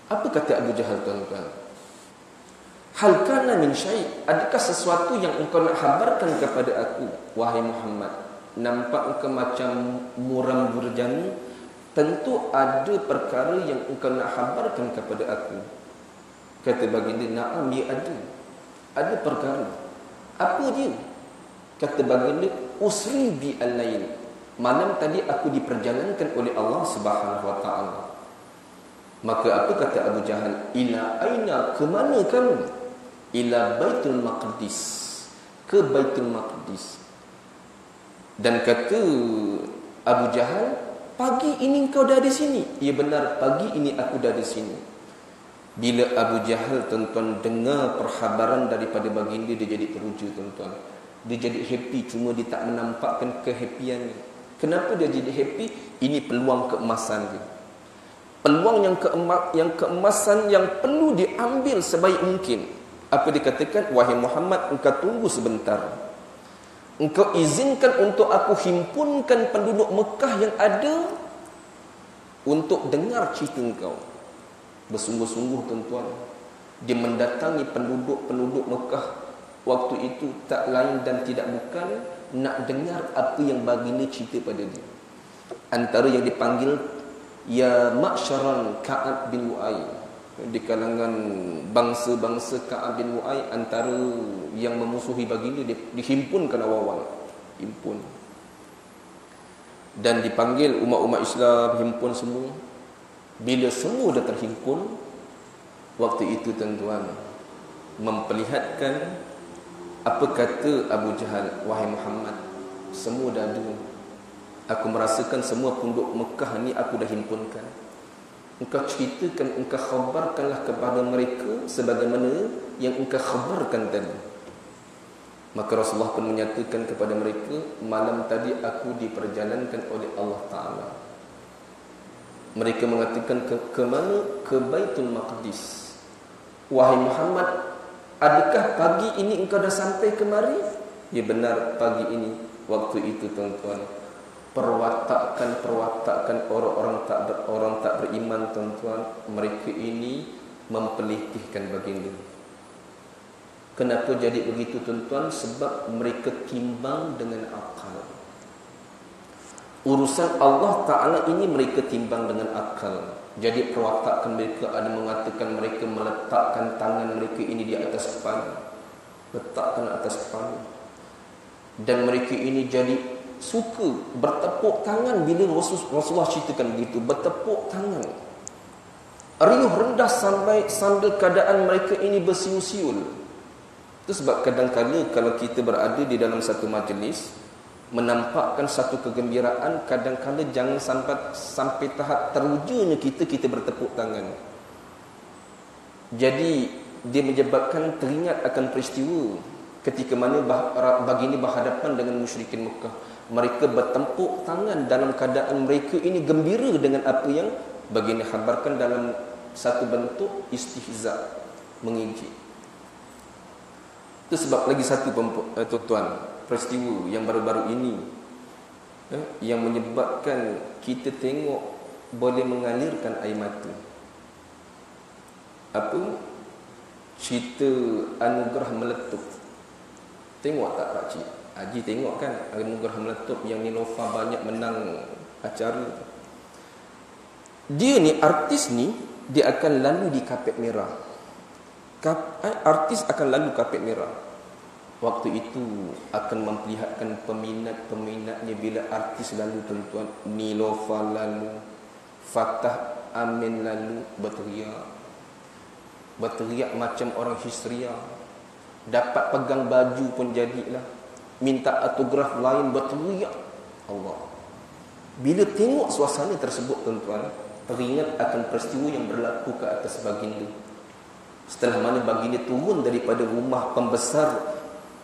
Apa kata Abu Jahal, tuan-tuan? Hal kana min syai', adakah sesuatu yang engkau nak habarkan kepada aku, wahai Muhammad? Nampak engkau macam muram burjani. Tentu ada perkara yang engkau nak habarkan kepada aku. Kata baginda, na'am, ya ada. Ada perkara. Apa dia? Kata baginda, usri bi al-lail. Malam tadi aku diperjalankan oleh Allah Subhanahu wa taala. Maka apa kata Abu Jahal? Ila aina, ke mana kamu? Ila Baitul Maqdis, ke Baitul Maqdis. Dan kata Abu Jahal, pagi ini kau dah di sini. Ya benar, pagi ini aku dah di sini. Bila Abu Jahal, tuan-tuan, dengar perhabaran daripada baginda, dia jadi teruja, tuan-tuan. Dia jadi happy, cuma dia tak menampakkan kehappiannya. Kenapa dia jadi happy? Ini peluang keemasan dia. Peluang yang keemasan yang perlu diambil sebaik mungkin. Apa dikatakan? Wahai Muhammad, engkau tunggu sebentar. Engkau izinkan untuk aku himpunkan penduduk Mekah yang ada untuk dengar cerita engkau. Bersungguh-sungguh, tuan-tuan, dia mendatangi penduduk Mekah waktu itu tak lain dan tidak bukan nak dengar apa yang baginda cerita pada dia. Antara yang dipanggil, ya ma'syaran Ka'ab bin Lu'ay, di kalangan bangsa-bangsa Ka'ab bin Lu'ay, antara yang memusuhi baginda, dihimpunkan awal-awal, himpun. Dan dipanggil umat-umat Islam, himpun semua. Bila semua dah terhimpun, waktu itu, tuan-tuan, memperlihatkan apa kata Abu Jahal, wahai Muhammad, semua dah ada. Aku merasakan semua penduduk Mekah ni aku dah himpunkan. Engkau ceritakan, engkau khabarkanlah kepada mereka sebagaimana yang engkau khabarkan tadi. Maka Rasulullah pun menyatakan kepada mereka, malam tadi aku diperjalankan oleh Allah Ta'ala. Mereka mengatakan, ke mana? Ke Baitul Maqdis. Wahai Muhammad, adakah pagi ini engkau dah sampai kemari? Ya benar, pagi ini. Waktu itu, tuan-tuan, perwatakan orang tak beriman, tuan-tuan, mereka ini mempelitihkan baginda. Kenapa jadi begitu, tuan-tuan? Sebab mereka timbang dengan akal. Urusan Allah Ta'ala ini mereka timbang dengan akal. Jadi perwatakan mereka ada mengatakan mereka meletakkan tangan mereka ini di atas kepala. Letakkan atas kepala. Dan mereka ini jadi suka bertepuk tangan bila Rasulullah ceritakan begitu. Bertepuk tangan. Riuh rendah sambil keadaan mereka ini bersiul-siul. Itu sebab kadang-kadang kalau kita berada di dalam satu majlis, menampakkan satu kegembiraan, kadang-kadang jangan sampai tahap terujanya kita bertepuk tangan. Jadi dia menyebabkan teringat akan peristiwa ketika mana baginda berhadapan dengan musyrikin Mekah. Mereka bertepuk tangan dalam keadaan mereka ini gembira dengan apa yang baginda khabarkan dalam satu bentuk istihza, mengejek. Itu sebab lagi satu, tuan-tuan, peristiwa yang baru-baru ini yang menyebabkan kita tengok boleh mengalirkan air mata. Apa? Cerita anugerah meletup. Tengok tak pakcik? Haji tengok kan anugerah meletup yang Nilofa banyak menang acara. Dia ni, artis ni, dia akan lalu di kapet merah. Artis akan lalu kapet merah. Waktu itu akan memperlihatkan peminat-peminatnya bila artis lalu, tuan-tuan. Nilofa lalu, Fatah Amin lalu, berteriak macam orang histeria. Dapat pegang baju pun jadilah. Minta autograf lain, berteriak. Allah. Bila tengok suasana tersebut, tuan-tuan, teringat akan peristiwa yang berlaku ke atas baginda. Setelah mana baginda turun daripada rumah pembesar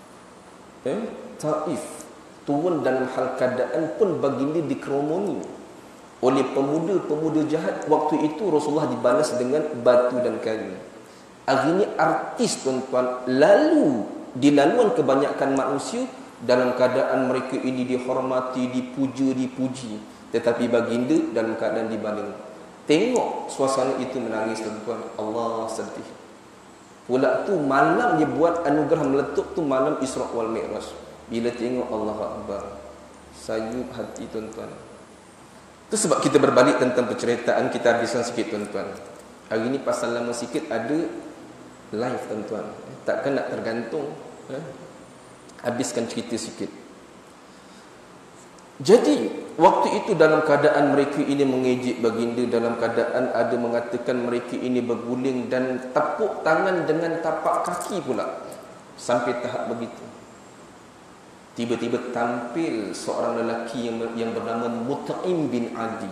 Taif, turun dalam hal keadaan pun baginda dikeromoni oleh pemuda-pemuda jahat. Waktu itu Rasulullah dibalas dengan batu dan kayu. Akhirnya artis, tuan-tuan, lalu di laluan kebanyakan manusia dalam keadaan mereka ini dihormati, dipuja, dipuji. Tetapi baginda dalam keadaan dibaling. Tengok suasana itu menangis tuan-tuan. Allah sedih. Pula tu malam dia buat anugerah meletup tu malam Isra' wal Mi'raj. Bila tengok Allah Akbar, sayup hati tuan-tuan. Itu sebab kita berbalik tentang penceritaan, kita habiskan sikit tuan-tuan. Hari ni pasal lama sikit ada live tuan-tuan. Takkan nak tergantung. Habiskan cerita sikit. Jadi waktu itu dalam keadaan mereka ini mengejek baginda, dalam keadaan ada mengatakan mereka ini berguling dan tepuk tangan dengan tapak kaki pula. Sampai tahap begitu. Tiba-tiba tampil seorang lelaki yang bernama Mut'im bin Adi.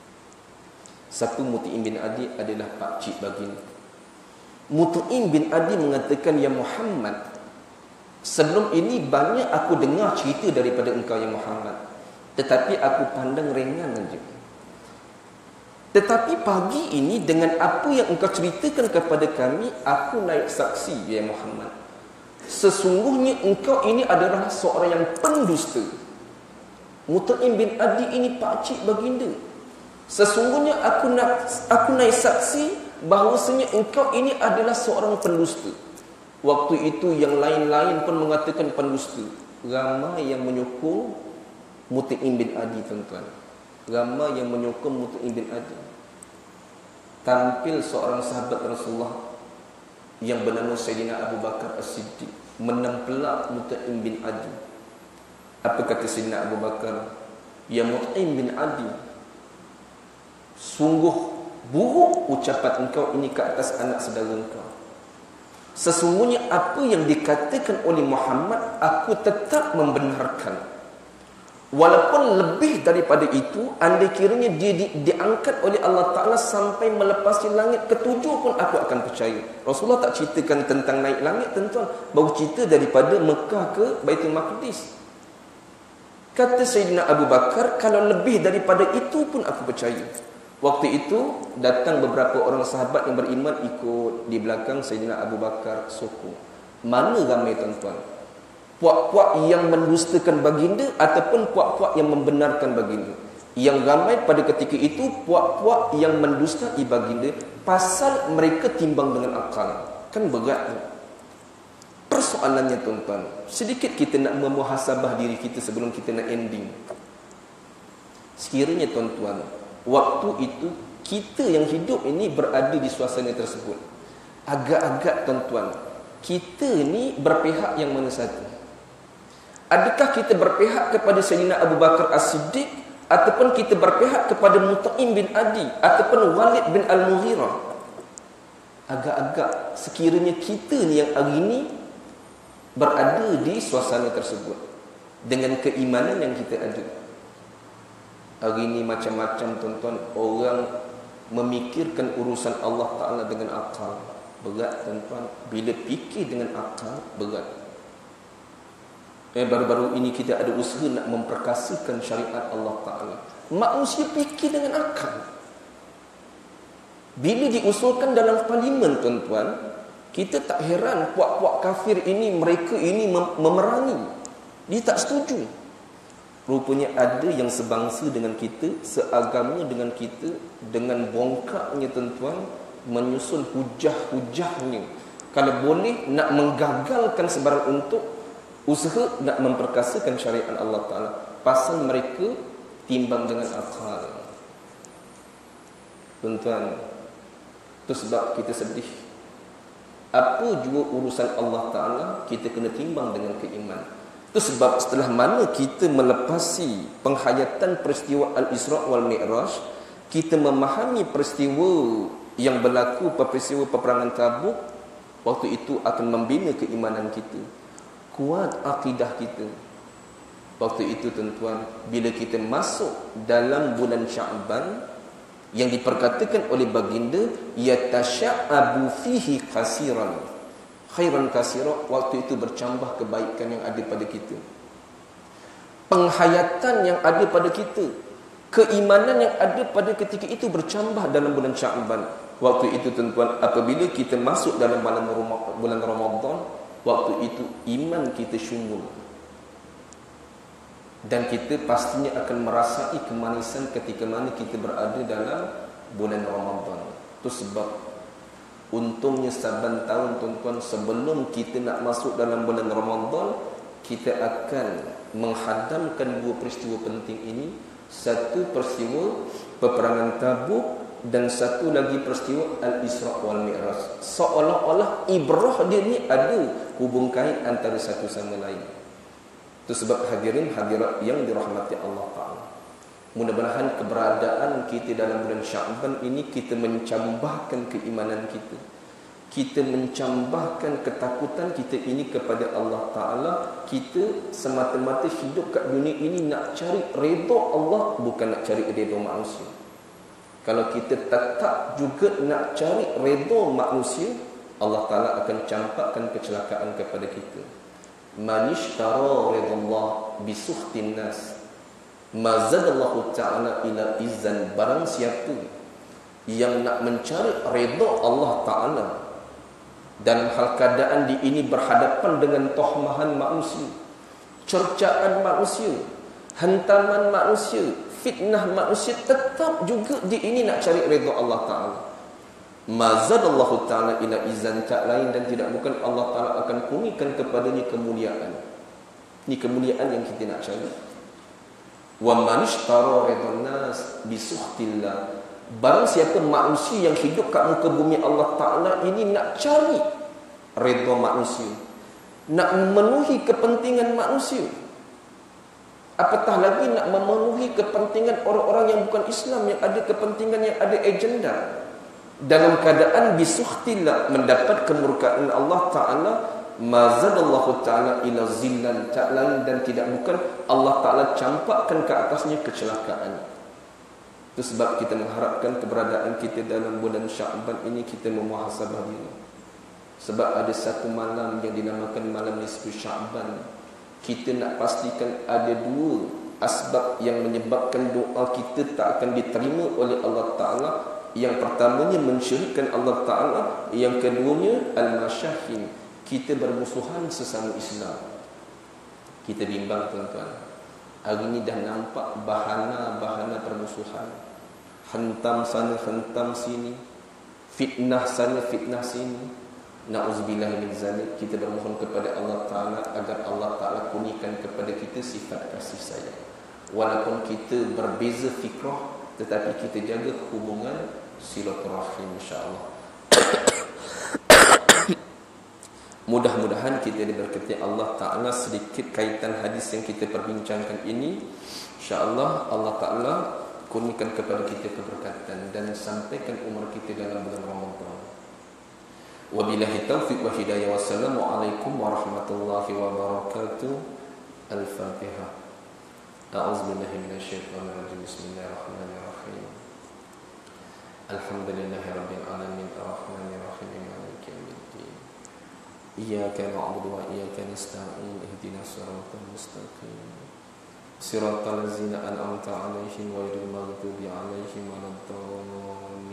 Siapa Mut'im bin Adi? Adalah pakcik baginda. Mut'im bin Adi mengatakan, "Ya Muhammad, sebelum ini banyak aku dengar cerita daripada engkau ya Muhammad, tetapi aku pandang ringan saja. Tetapi pagi ini dengan apa yang engkau ceritakan kepada kami, aku naik saksi ya Muhammad. Sesungguhnya engkau ini adalah seorang yang pendusta." Mut'im bin Adi ini pakcik baginda. "Sesungguhnya aku naik saksi bahawasanya engkau ini adalah seorang pendusta." Waktu itu yang lain-lain pun mengatakan pendusta. Ramai yang menyokong Mut'im bin Adi tuan-tuan. Ramai yang menyokong Mut'im bin Adi. Tampil seorang sahabat Rasulullah yang bernama Sayyidina Abu Bakar As-Siddiq menempelak Mut'im bin Adi. Apa kata Sayyidina Abu Bakar? "Ya Mut'im bin Adi, sungguh buruk ucapan engkau ini ke atas anak saudara engkau. Sesungguhnya apa yang dikatakan oleh Muhammad, aku tetap membenarkan. Walaupun lebih daripada itu, andai kiranya dia diangkat oleh Allah Ta'ala sampai melepasi langit ketujuh pun aku akan percaya." Rasulullah tak ceritakan tentang naik langit tuan-tuan, baru cerita daripada Mekah ke Baitul Maqdis. Kata Sayyidina Abu Bakar, "Kalau lebih daripada itu pun aku percaya." Waktu itu datang beberapa orang sahabat yang beriman ikut di belakang Sayyidina Abu Bakar sokong. Mana ramai tuan-tuan? Puak-puak yang mendustakan baginda ataupun puak-puak yang membenarkan baginda? Yang ramai pada ketika itu puak-puak yang mendustai baginda pasal mereka timbang dengan akal. Kan berat. Persoalannya tuan-tuan, sedikit kita nak memuhasabah diri kita sebelum kita nak ending. Sekiranya tuan-tuan, waktu itu kita yang hidup ini berada di suasana tersebut, agak-agak tuan-tuan, kita ni berpihak yang mana satu? Adakah kita berpihak kepada Sayyidina Abu Bakar As-Siddiq ataupun kita berpihak kepada Mut'im bin Adi ataupun Walid bin Al-Mughirah? Agak-agak sekiranya kita ni yang hari ni berada di suasana tersebut dengan keimanan yang kita ada. Hari ini macam-macam tuan-tuan, orang memikirkan urusan Allah Ta'ala dengan akal. Berat tuan-tuan. Bila fikir dengan akal, berat. Baru-baru ini kita ada usaha nak memperkasakan syariat Allah Ta'ala. Manusia fikir dengan akal. Bila diusulkan dalam parlimen tuan-tuan, kita tak heran puak-puak kafir ini, mereka ini memerangi. Dia tak setuju. Rupanya ada yang sebangsa dengan kita, seagama dengan kita, dengan bongkaknya tuan-tuan, menyusun hujah-hujahnya. Kalau boleh nak menggagalkan sebarang untuk usaha nak memperkasakan syariat Allah Ta'ala. Pasal mereka timbang dengan akal. Tuan-tuan, itu sebab kita sedih. Apa juga urusan Allah Ta'ala, kita kena timbang dengan keimanan. Itu sebab setelah mana kita melepasi penghayatan peristiwa Al-Isra' wal Mi'raj, kita memahami peristiwa yang berlaku, peristiwa peperangan Tabuk, waktu itu akan membina keimanan kita, kuat akidah kita. Waktu itu tuan-tuan, bila kita masuk dalam bulan Sya'ban yang diperkatakan oleh baginda, yatasha'abu fihi kasiran khairan kasira, waktu itu bercambah kebaikan yang ada pada kita, penghayatan yang ada pada kita, keimanan yang ada pada ketika itu bercambah dalam bulan Sya'ban. Waktu itu tuan-tuan, apabila kita masuk dalam bulan Ramadan, waktu itu iman kita syumul, dan kita pastinya akan merasai kemanisan ketika mana kita berada dalam bulan Ramadan. Itu sebab untungnya saban tahun tuan-tuan, sebelum kita nak masuk dalam bulan Ramadan, kita akan menghadamkan dua peristiwa penting ini. Satu peristiwa peperangan Tabuk dan satu lagi peristiwa Al-Isra' wal Mi'raj. Seolah-olah ibrah dia ni ada hubung kait antara satu sama lain. Itu sebab hadirin hadirat yang dirahmati Allah Ta'ala, mudah-mudahan keberadaan kita dalam bulan Sya'ban ini, kita mencambahkan keimanan kita, kita mencambahkan ketakutan kita ini kepada Allah Ta'ala. Kita semata-mata hidup kat dunia ini nak cari redha Allah, bukan nak cari redha manusia. Kalau kita tetap juga nak cari redha manusia, Allah Ta'ala akan campakkan kecelakaan kepada kita. Man ishtara ridallah bisukhtin nas mazadallahu ta'ala ila izzan. Barang siapa yang nak mencari redha Allah Ta'ala dalam hal keadaan di ini berhadapan dengan tohmahan manusia, cercaan manusia, hantaman manusia, fitnah manusia, tetap juga di ini nak cari redha Allah Ta'ala, mazadallahu ta'ala ila izzan, tak lain dan tidak bukan Allah Ta'ala akan kurniakan kepadanya kemuliaan. Ini kemuliaan yang kita nak cari. Wa man ishtara ridhan nas bisukhtillah. Barang siapa manusia yang hidup kat muka bumi Allah Ta'ala ini nak cari redha manusia, nak memenuhi kepentingan manusia, apatah lagi nak memenuhi kepentingan orang-orang yang bukan Islam, yang ada kepentingan, yang ada agenda, dalam keadaan bisukhtillah, mendapat kemurkaan Allah Ta'ala, mazadallahu ta'ala ila zillan, tak lain dan tidak bukan Allah Ta'ala campakkan ke atasnya kecelakaan. Itu sebab kita mengharapkan keberadaan kita dalam bulan Sya'ban ini, kita memuhasabah diri. Sebab ada satu malam yang dinamakan malam nisfu Sya'ban. Kita nak pastikan ada dua asbab yang menyebabkan doa kita tak akan diterima oleh Allah Ta'ala. Yang pertamanya mensyirikkan Allah Ta'ala, yang keduanya al-masyahin, kita bermusuhan sesama Islam. Kita bimbang tuan-tuan, hari ini dah nampak bahana-bahana permusuhan, hentam sana hentam sini, fitnah sana fitnah sini. Na'udzubillah min zalik. Kita bermohon kepada Allah Ta'ala agar Allah Ta'ala kurniakan kepada kita sifat kasih sayang. Walaupun kita berbeza fikrah, tetapi kita jaga hubungan silaturahim, insya-Allah. Mudah-mudahan kita diberkati Allah Ta'ala. Sedikit kaitan hadis yang kita perbincangkan ini, insya-Allah Allah Ta'ala kurniakan kepada kita keberkatan dan sampaikan umur kita dalam bulan Ramadan. Wabillahi taufiq wa hidayah. Wassalamualaikum warahmatullahi wabarakatuh. Al-Fatihah. A'udzubillahi minasyaitonir rajim. Bismillahirrahmanirrahim. Alhamdulillahi rabbil alamin, arrahmanir rahim, maliki yaumiddin. Iyyaka na'budu wa iyyaka nasta'in. Ihdinas siratal mustaqim. Siratal ladzina an'amta 'alaihim ghairil maghdubi 'alaihim waladdallin.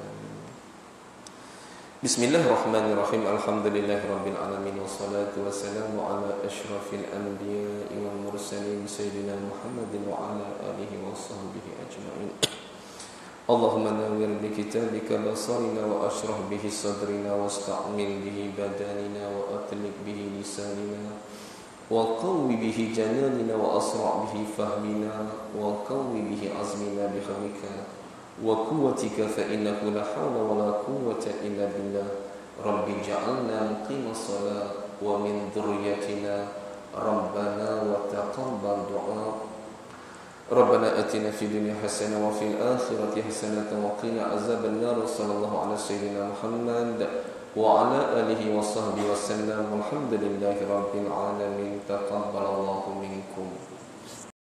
Bismillahirrahmanirrahim. Alhamdulillahi rabbil alamin, wassalatu wassalamu ala asyrafil anbiya'i wal mursalin sayyidina Muhammadin wa ala alihi wa sahbihi ajma'in. Allahumma nawwir bi kitabika basarina wa ashrah bihi sadrina wasta'mil bihi badanina wa atlik bihi lisanina wa qawwi bihi jananina wa asra' bihi fahmina wa qawwi bihi azmina bi khamika wa quwwatika fa innahu la hawla wa la quwwata illa billah. Rabbi ja'alna muqimas salat wa min dhurriyyatina rabbana wa taqabbal du'a. Rabbana atina fid dunya hasanah wa fil akhirati hasanah wa qina azaban nar. Sallallahu ala sayyidina Muhammad wa ala alihi wa sahbihi wa sallam. Walhamdulillahi rabbil alamin. Taqabbalallahu minkum.